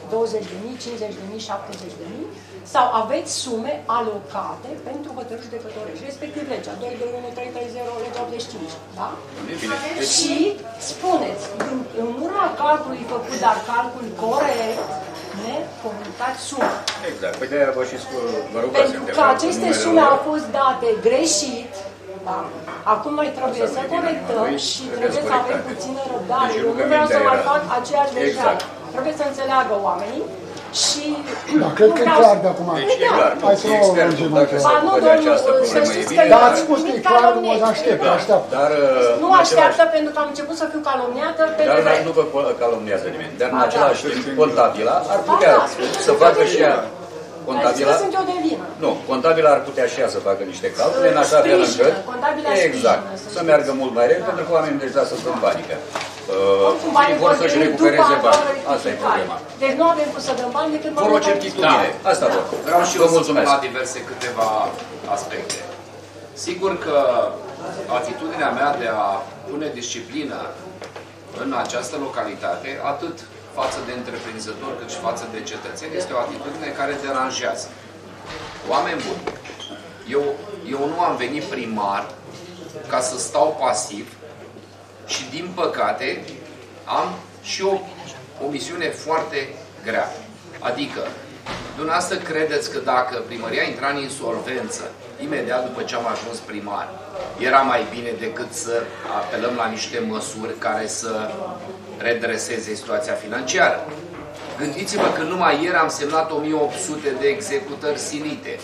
douăzeci de mii, cincizeci de mii, șaptezeci de mii, sau aveți sume alocate pentru hotărâri judecătorești, respectiv legea doi doi unu trei trei zero, legea optzeci și cinci, da? Și spuneți, în, în urma calculului făcut, dar calcul corect, ne comunicați suma. Exact, păi de-aia vă și spun, vă rog pentru că aceste sume au fost date greșit, da? Acum noi trebuie să corectăm și trebuie să avem puțină răbdare. Eu nu vreau să mai fac aceeași greșeală. Trebuie să înțeleagă oamenii și... Da, cred că e clar de acum. Hai să o lungim mai clar. Ba nu, domnul, să știți că da, ați spus că e clar, nu mă aștept, așteaptă. Nu așteaptă pentru că am început să fiu calomniată pe Dar nu vă calomniază nimeni. Dar în același timp, contabila ar putea să facă și ea. Contabila, sunt eu de vină. Nu, contabila ar putea și ea să facă niște calcule în așa fel încât exact, să meargă mult mai repede, pentru că oamenii deja sunt în panică. Uh, vor să-și recupereze bani. Asta e problema. Deci nu avem cum să dăm bani decât vor o certitudine. Asta vor. Vreau și eu să spun la diverse câteva aspecte. Sigur că atitudinea mea de a pune disciplină în această localitate, atât față de întreprinzători cât și față de cetățeni, este o atitudine care deranjează. Oameni buni, eu, eu nu am venit primar ca să stau pasiv și, din păcate, am și o, o misiune foarte grea. Adică, dumneavoastră credeți că dacă primăria intra în insolvență imediat după ce am ajuns primar, era mai bine decât să apelăm la niște măsuri care să redreseze situația financiară? Gândiți-vă că numai ieri am semnat o mie opt sute de executări silite.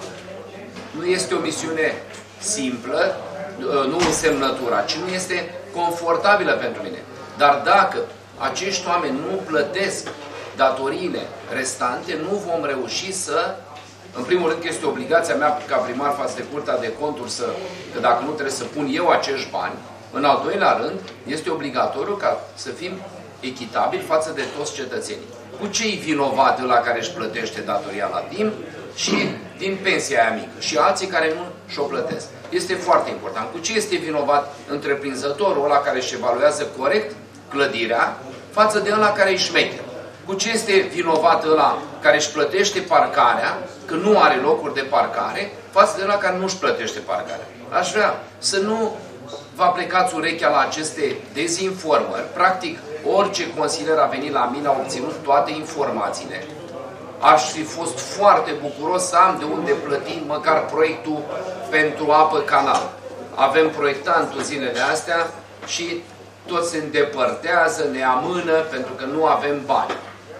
Nu este o misiune simplă, nu în semnătura, ci nu este confortabilă pentru mine. Dar dacă acești oameni nu plătesc datoriile restante, nu vom reuși să... În primul rând că este obligația mea ca primar față de Curtea de Conturi să, că dacă nu trebuie să pun eu acești bani. În al doilea rând, este obligatoriu ca să fim echitabili față de toți cetățenii. Cu ce-i vinovat ăla care își plătește datoria la timp și din pensia aia mică și alții care nu și-o plătesc. Este foarte important. Cu ce este vinovat întreprinzătorul ăla care își evaluează corect clădirea față de ăla care îi șmecher? Cu ce este vinovat ăla care își plătește parcarea, că nu are locuri de parcare, față de ăla care nu își plătește parcarea? Aș vrea să nu vă plecați urechea la aceste dezinformări. Practic, orice consilier a venit la mine, a obținut toate informațiile. Aș fi fost foarte bucuros să am de unde plăti măcar proiectul pentru apă canal. Avem proiectantul zilele astea și toți se îndepărtează, ne amână pentru că nu avem bani.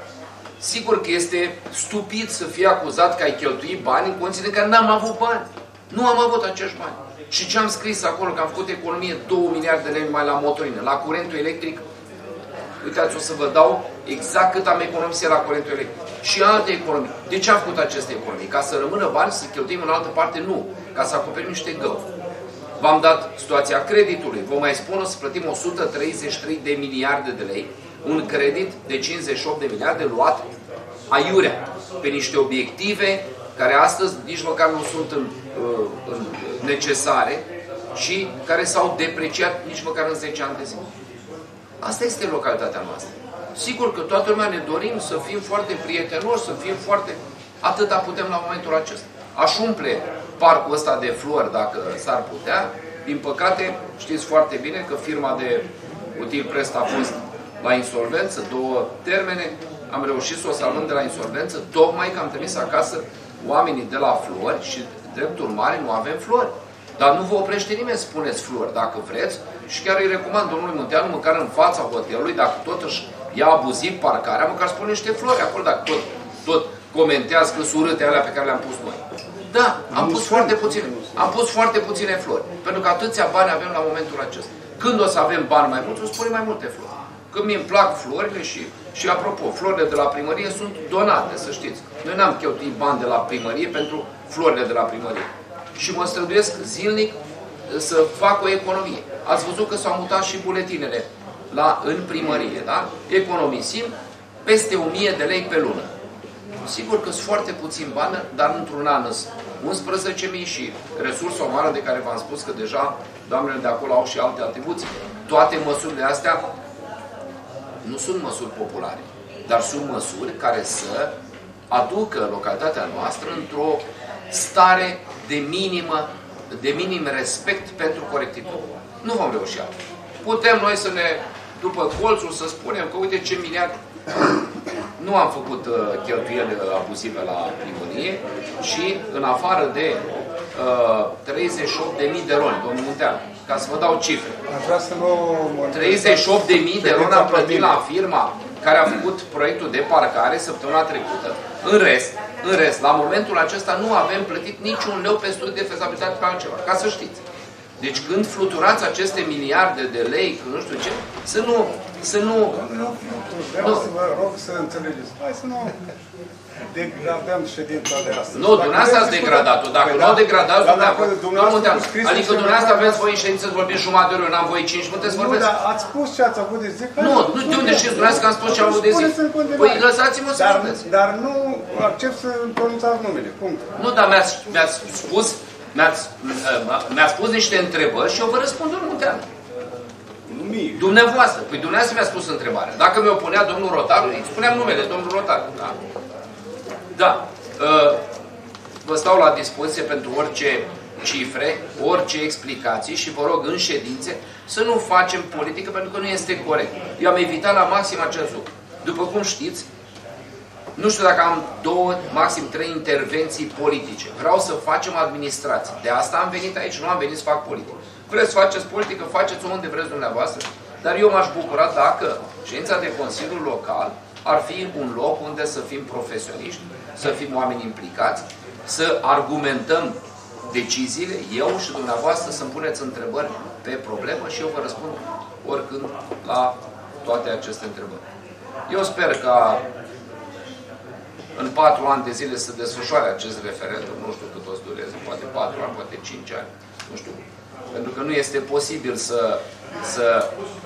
Sigur că este stupid să fii acuzat că ai cheltuit bani în condiții în care n-am avut bani. Nu am avut acești bani. Și ce am scris acolo, că am făcut economie două miliarde de lei numai la motorină, la curentul electric. Uitați, o să vă dau exact cât am economisit la curentul electric. Și alte economii. De ce am făcut aceste economii? Ca să rămână bani, să cheltuim în altă parte? Nu. Ca să acoperim niște găuri. V-am dat situația creditului. Vă mai spun, o să plătim o sută treizeci și trei de miliarde de lei, un credit de cincizeci și opt de miliarde luat aiurea, pe niște obiective care astăzi nici măcar nu sunt în, în necesare și care s-au depreciat nici măcar în zece ani de zi. Asta este localitatea noastră. Sigur că toată lumea ne dorim să fim foarte prietenoși, să fim foarte... Atâta putem la momentul acesta. Aș umple parcul ăsta de flori dacă s-ar putea. Din păcate, știți foarte bine că firma de Util Prest a fost la insolvență, două termene. Am reușit să o salvăm de la insolvență, tocmai că am trimis acasă oamenii de la flori și, drept urmare, nu avem flori. Dar nu vă oprește nimeni, spuneți flori, dacă vreți. Și chiar îi recomand domnului Munteanu, măcar în fața hotelului, dacă tot își ia abuziv parcarea, măcar spune niște flori acolo, dacă tot, tot comentează că sunt urâte alea pe care le-am pus noi. Da, am pus foarte puține. Am pus foarte puține flori. Pentru că atâția bani avem la momentul acesta. Când o să avem bani mai mulți, o să punem mai multe flori. Când mi-mi plac florile și, și apropo, florile de la primărie sunt donate, să știți. Noi n-am cheltuit bani de la primărie pentru florile de la primărie. Și mă străduiesc zilnic să fac o economie. Ați văzut că s-au mutat și buletinele la, în primărie, da? Economisim peste o mie de lei pe lună. Sigur că sunt foarte puțin bani, dar într-un an sunt unsprezece mii și resursa umană de care v-am spus că deja doamnele de acolo au și alte atribuții. Toate măsurile astea nu sunt măsuri populare. dar sunt măsuri care să aducă localitatea noastră într-o stare de minimă, de minim respect pentru corectitudine. Nu vom reuși altfel. Putem noi să ne, după colțul, să spunem că uite ce miliard. Nu am făcut uh, cheltuieli abuzive la primărie și în afară de uh, treizeci și opt de mii de roni, domnul Munteanu, ca să vă dau cifre. treizeci și opt de mii de roni am plătit la firma care a făcut proiectul de parcare săptămâna trecută. În rest, în rest, la momentul acesta nu avem plătit niciun leu pe studii de fezabilitate pe altceva, ca să știți. Deci când fluturați aceste miliarde de lei, că nu știu ce, să nu... Să nu... Vreau să vă rog să înțelegeți. Hai să nu degradăm ședința de astăzi. Nu, dumneavoastră ați degradat-o. Dacă nu o degradați, dumneavoastră... Adică dumneavoastră aveți voi în ședință să vorbiți jumătate de oră, eu n-am voie cinci minute să vorbesc. Nu, dar ați spus ce ați avut de zi. Nu, de unde știți dumneavoastră că am spus ce am avut de zi? Păi lăsați-mă să vorbesc. Dar nu accept să pronunțați numele. Punct. Nu, dar mi-ați spus... Mi-a spus niște întrebări și eu vă răspund, domnul Munteanu. Dumneavoastră. Păi dumneavoastră mi-a spus întrebarea. Dacă mi-o punea domnul Rotaru, îi spuneam numele, domnul Rotaru. Da. Da. Vă stau la dispoziție pentru orice cifre, orice explicații și vă rog în ședințe să nu facem politică pentru că nu este corect. Eu am evitat la maxim acest lucru. După cum știți, nu știu dacă am două, maxim trei intervenții politice. Vreau să facem administrație. De asta am venit aici, nu am venit să fac politică. Vreți să faceți politică, faceți-o unde vreți dumneavoastră, dar eu m-aș bucura dacă ședința de Consiliul Local ar fi un loc unde să fim profesioniști, să fim oameni implicați, să argumentăm deciziile, eu și dumneavoastră să-mi puneți întrebări pe problemă și eu vă răspund oricând la toate aceste întrebări. Eu sper ca în patru ani de zile să desfășoare acest referendum, nu știu cât o să dureze, poate patru ani, poate cinci ani, nu știu. Pentru că nu este posibil să, să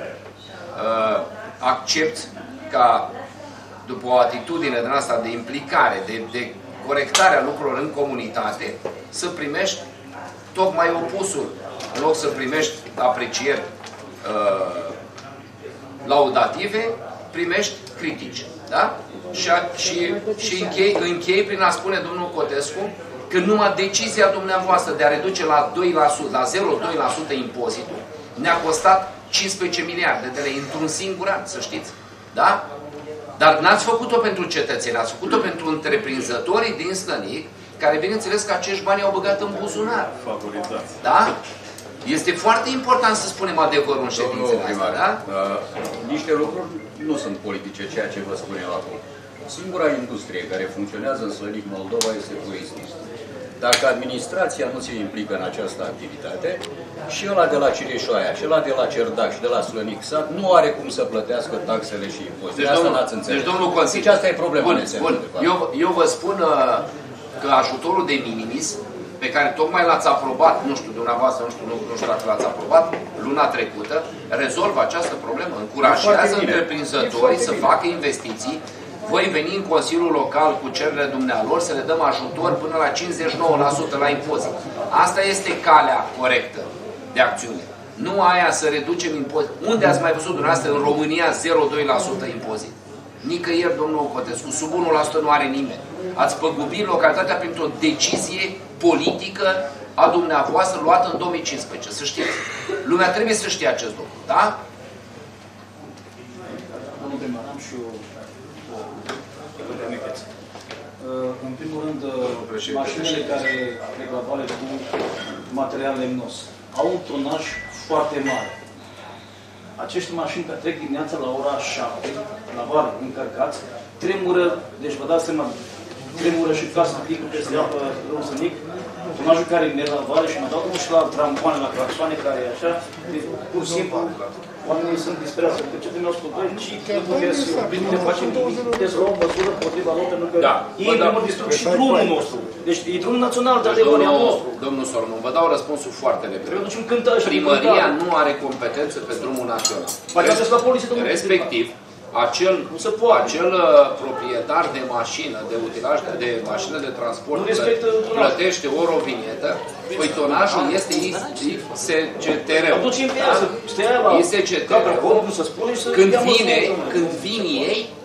uh, accept ca după o atitudine din asta de implicare, de, de corectare a lucrurilor în comunitate, să primești tocmai opusul. În loc să primești aprecieri uh, laudative, primești critici. Da? Și, și, și închei, închei prin a spune domnul Cotescu că numai decizia dumneavoastră de a reduce la doi la sută, la zero virgulă doi la sută impozitul ne-a costat cincisprezece miliarde de lei într-un singur an, să știți. Da? Dar n-ați făcut-o pentru cetățeni, ați făcut-o pentru întreprinzătorii din Slănic, care bineînțeles că acești bani au băgat în buzunar. Favorizați. Da? Este foarte important să spunem adevărul în ședințele astea, da? Uh, niște lucruri nu sunt politice, ceea ce vă spun eu acum. Singura industrie care funcționează în Slănic, Moldova, este turismul. Dacă administrația nu se implică în această activitate, și ăla de la Cireșoaia, și ăla de la Cerdac, și de la Slănic Sat, nu are cum să plătească taxele și impozitele. Deci, asta domnul, n-ați înțeles. Deci, domnul Consiliu, deci asta e problema. Bun, bun. Eu, eu vă spun uh, că ajutorul de minimis, pe care tocmai l-ați aprobat, nu știu, dumneavoastră, nu știu, nu, nu știu dacă l-ați aprobat, luna trecută, rezolvă această problemă. Încurajează întreprinzătorii să facă investiții. Voi veni în Consiliul Local cu cererile dumnealor să le dăm ajutor până la cincizeci și nouă la sută la impozit. Asta este calea corectă de acțiune. Nu aia să reducem impozit. Unde ați mai văzut dumneavoastră în România zero virgulă doi la sută impozit? Nicăieri, domnul Cotescu, sub unu la sută nu are nimeni. Ați păgubit localitatea printr-o decizie politică a dumneavoastră luată în două mii cincisprezece. Să știți. Lumea trebuie să știe acest lucru. Da? Domnul primar, am și eu în primul rând, mașinile care trec la vale cu material lemnos au un tonaj foarte mare. Acești mașini care trec dimineața la ora șapte, la vale, încărcați, tremură, deci vă dați seama, tremură și casă picul peste apă rău Slănic, tonajul care merg la vale și mă dau și la trampoane, la claxoane, care e așa, deci, pur și simplu, oamenii sunt disperați, că ce trebuie să spun, ci nu puteți să facem nimic, puteți lua o măsură împotriva lor, pentru că ei primul distrug și drumul nostru. Deci e drumul național, de adevăr, e al nostru. Domnul Sormun, vă dau răspunsul foarte repede. Primăria nu are competențe pe drumul național. Respectiv, acel, acel proprietar de mașină, de utilaj, de mașină de transport, plătește o rovinietă, păi tonajul este I S C T R-ul. I S C T R-ul, când vine, când vin ei,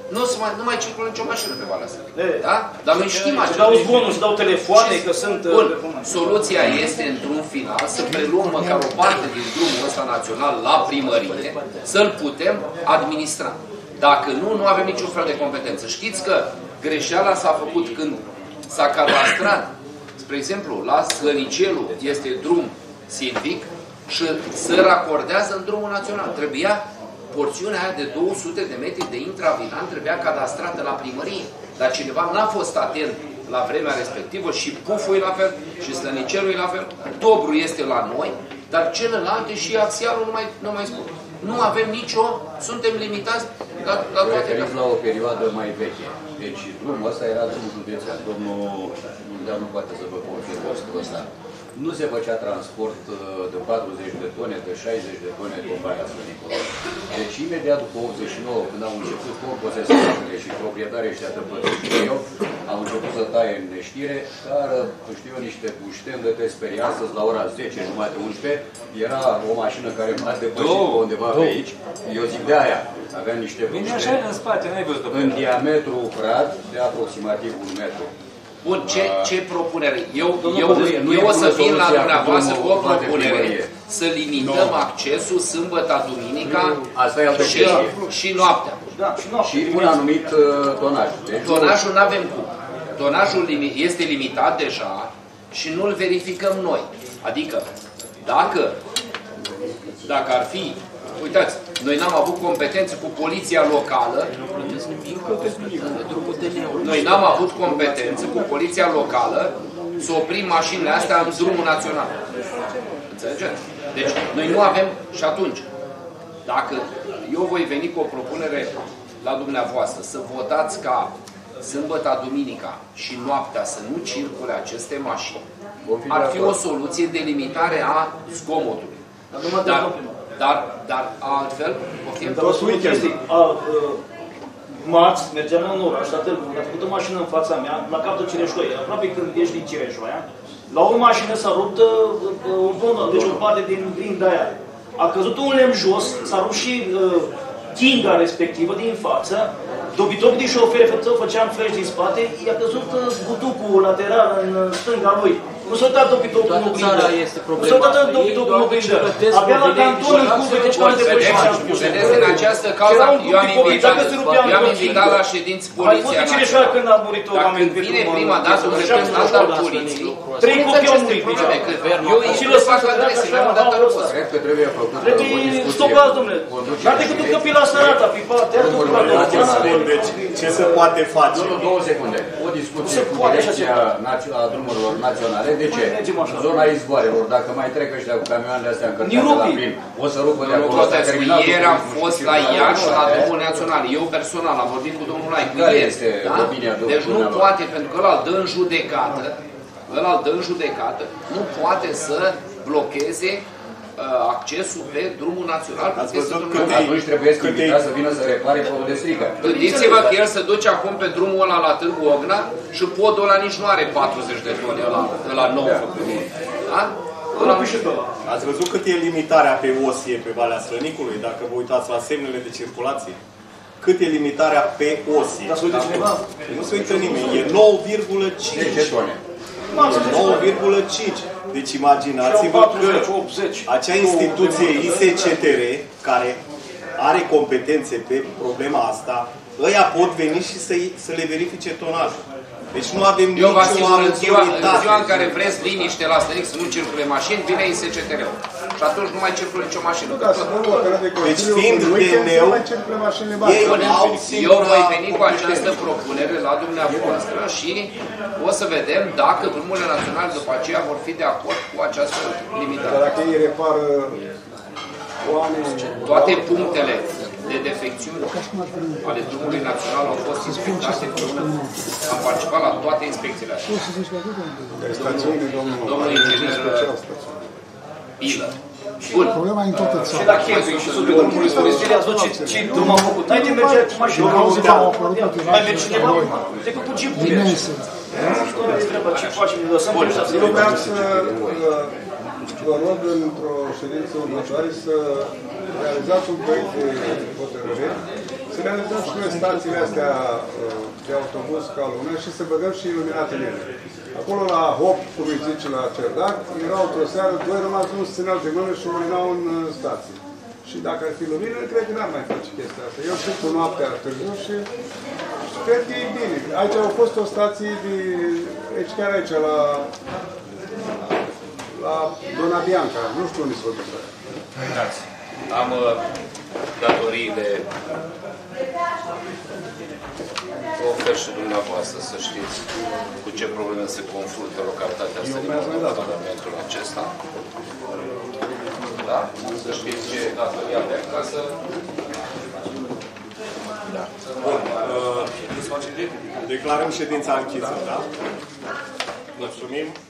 nu, se mai, nu mai circulă nicio mașină pe Valea asta. Da? Dar noi știm așa. Se dau zvonuri, se dau telefoane, că sunt... Bun, soluția este, într-un final, să preluăm măcar o parte din drumul ăsta național la primărie, să-l putem administra. Dacă nu, nu avem niciun fel de competență. Știți că greșeala s-a făcut când s-a cadastrat, spre exemplu, la Slănicelu este drum silvic și se racordează în drumul național. Trebuia porțiunea aia de două sute de metri de intravilan, trebuia cadastrată la primărie. Dar cineva n-a fost atent la vremea respectivă și Puful e la fel, și Slănicelul e la fel, Tobru este la noi, dar celelalte și Axialul nu mai, nu mai spun. Nu avem nicio, suntem limitați la, la toate. La o perioadă mai veche. Deci drumul ăsta era drumul județean. Domnul Iulian nu poate să vă confirm postul ăsta. Nu se făcea transport de patruzeci de tone, de șaizeci de tone de Valea Slănicului. Deci imediat după optzeci și nouă, când au început concesionarile și proprietarii ăștia de păduri și eu, au început să taie în neștire, dar, știu eu, niște bușteni de te speria astăzi la ora zece, jumătate, unsprezece, era o mașină care m-a depășit pe undeva pe aici, eu zic de aia, aveam niște bușteni în spate, n-ai văzut în diametru brad de aproximativ un metru. Bun, ce, ce propunere? Eu, eu, eu o să vin la dumneavoastră cu o propunere să limităm accesul sâmbătă, duminica și, și noaptea. Și un anumit tonaj. Tonajul nu avem cum. Tonajul este limitat deja și nu-l verificăm noi. Adică, dacă, dacă ar fi, uitați, noi n-am avut competențe cu poliția locală, noi n-am avut competențe cu poliția locală să oprim mașinile astea în drumul național. Înțelegeți? Deci, noi nu avem, și atunci, dacă eu voi veni cu o propunere la dumneavoastră, să votați ca sâmbătă, duminica și noaptea să nu circule aceste mașini, ar fi o soluție de limitare a zgomotului. Dar, dar, dar altfel, poftim? Dar o soluție este, marți, mergeam în oraș, la Târgu, a făcut o mașină în fața mea, la capătul Cireșoia, aproape când ieși din Cireșoia, la o mașină s-a rupt o zonă, deci o parte din grinda aia. A căzut un lemn jos, s-a rupt și uh, chinga respectivă din față, dobitocul din șofer, făceam flash din spate, i-a căzut uh, butucul lateral în stânga lui. Nu s-a uitat dobitocul în oglindă. Nu s-a uitat dobitocul în oglindă. Abia la canton în curve, deci care depășeam. Vedeți, în această cauză, eu am invitat, eu am invitat la ședinți poliția națională. Când a murit o Dar când vine prima dată un reprezentant al poliției, trei copii au murit. Eu îi fac adrese, la un dat răspuns. Cred că trebuie făcut Trebuie stopat, domnule. N-ar decât un copil la sărata, pe partea Deci, ce se poate face? Două secunde. O discuție cu direcția a drumurilor naționale. De ce? Zona izvoarelor, dacă mai trec ăștia cu camioanele astea încărcate la plin, o să rupă de acolo. Ieri am fost la Iași, la drumul național. Eu personal am vorbit cu domnul Laicu. Deci nu poate, pentru că ăla dă în judecată, ăla dă în judecată, nu poate să blocheze accesul pe drumul național. Atunci trebuie să invita să vină să repare podul de strigă. Gândiți-vă că el se duce acum pe drumul ăla la Târgu Ogna și podul ăla nici nu are patruzeci de tone, ăla, ăla nou făcut. Da? Ați văzut cât e limitarea pe osie pe Valea Slănicului, dacă vă uitați la semnele de circulație? Cât e limitarea pe osie? Dar se uită cineva? Nu se uită nimeni, e nouă virgulă cinci tone. nouă virgulă cinci. Deci imaginați-vă că acea instituție I S C T R, care are competențe pe problema asta, ăia pot veni și să, să le verifice tonajul. Deci nu avem Eu vă nicio asigur, în ziua, în ziua în care autoritate. vreți liniște la Stănic să nu circule mașini, vine I S C T R-ul. Și atunci nu mai circulă nicio mașină. Deci fiind D N-ul, ei au Eu voi veni cu această propunere la dumneavoastră și o să vedem dacă drumurile naționale după aceea vor fi de acord cu această limitare. Dar dacă ei repară oameni... Toate punctele de defecțiuni ale drumului național au fost inspectate. Am participat la toate inspecțiile astea. Domnul inginer Bilă. Bun. Problema e în toată țara. Și la Chievi și sub drumul Istorisire ați văzut ce drum am făcut. N-ai de merge cu mașina. Mai mergi cineva? Decât cu jeepul. Ce facem? Lăsăm pe ăștia să Eu vreau să vă rog într-o ședință următoare să realizați un proiect de hotărâre, să realizăm și noi stațiile astea de autobuz ca lumea și să băgăm și iluminatele. Acolo la Hop, cum îi zice la Cerdac, erau într-o seară, doi rămas nu se țineau de mână și urinau în stație. Și dacă ar fi lumină, cred că n-ar mai face chestia asta. Eu știu cu noaptea târziu și cred că e bine. Aici au fost o stație de... Aici, chiar aici, la... la Dona Bianca. Nu știu unde s-o ducă. Uitați, am uh, datoriile. Vă ofer și dumneavoastră să știți cu ce probleme se confruntă localitatea asta din Parlamentul acesta. Da? Să știți ce datoria de acasă. Da. Bun. Uh, declarăm ședința închisă, da? Mulțumim.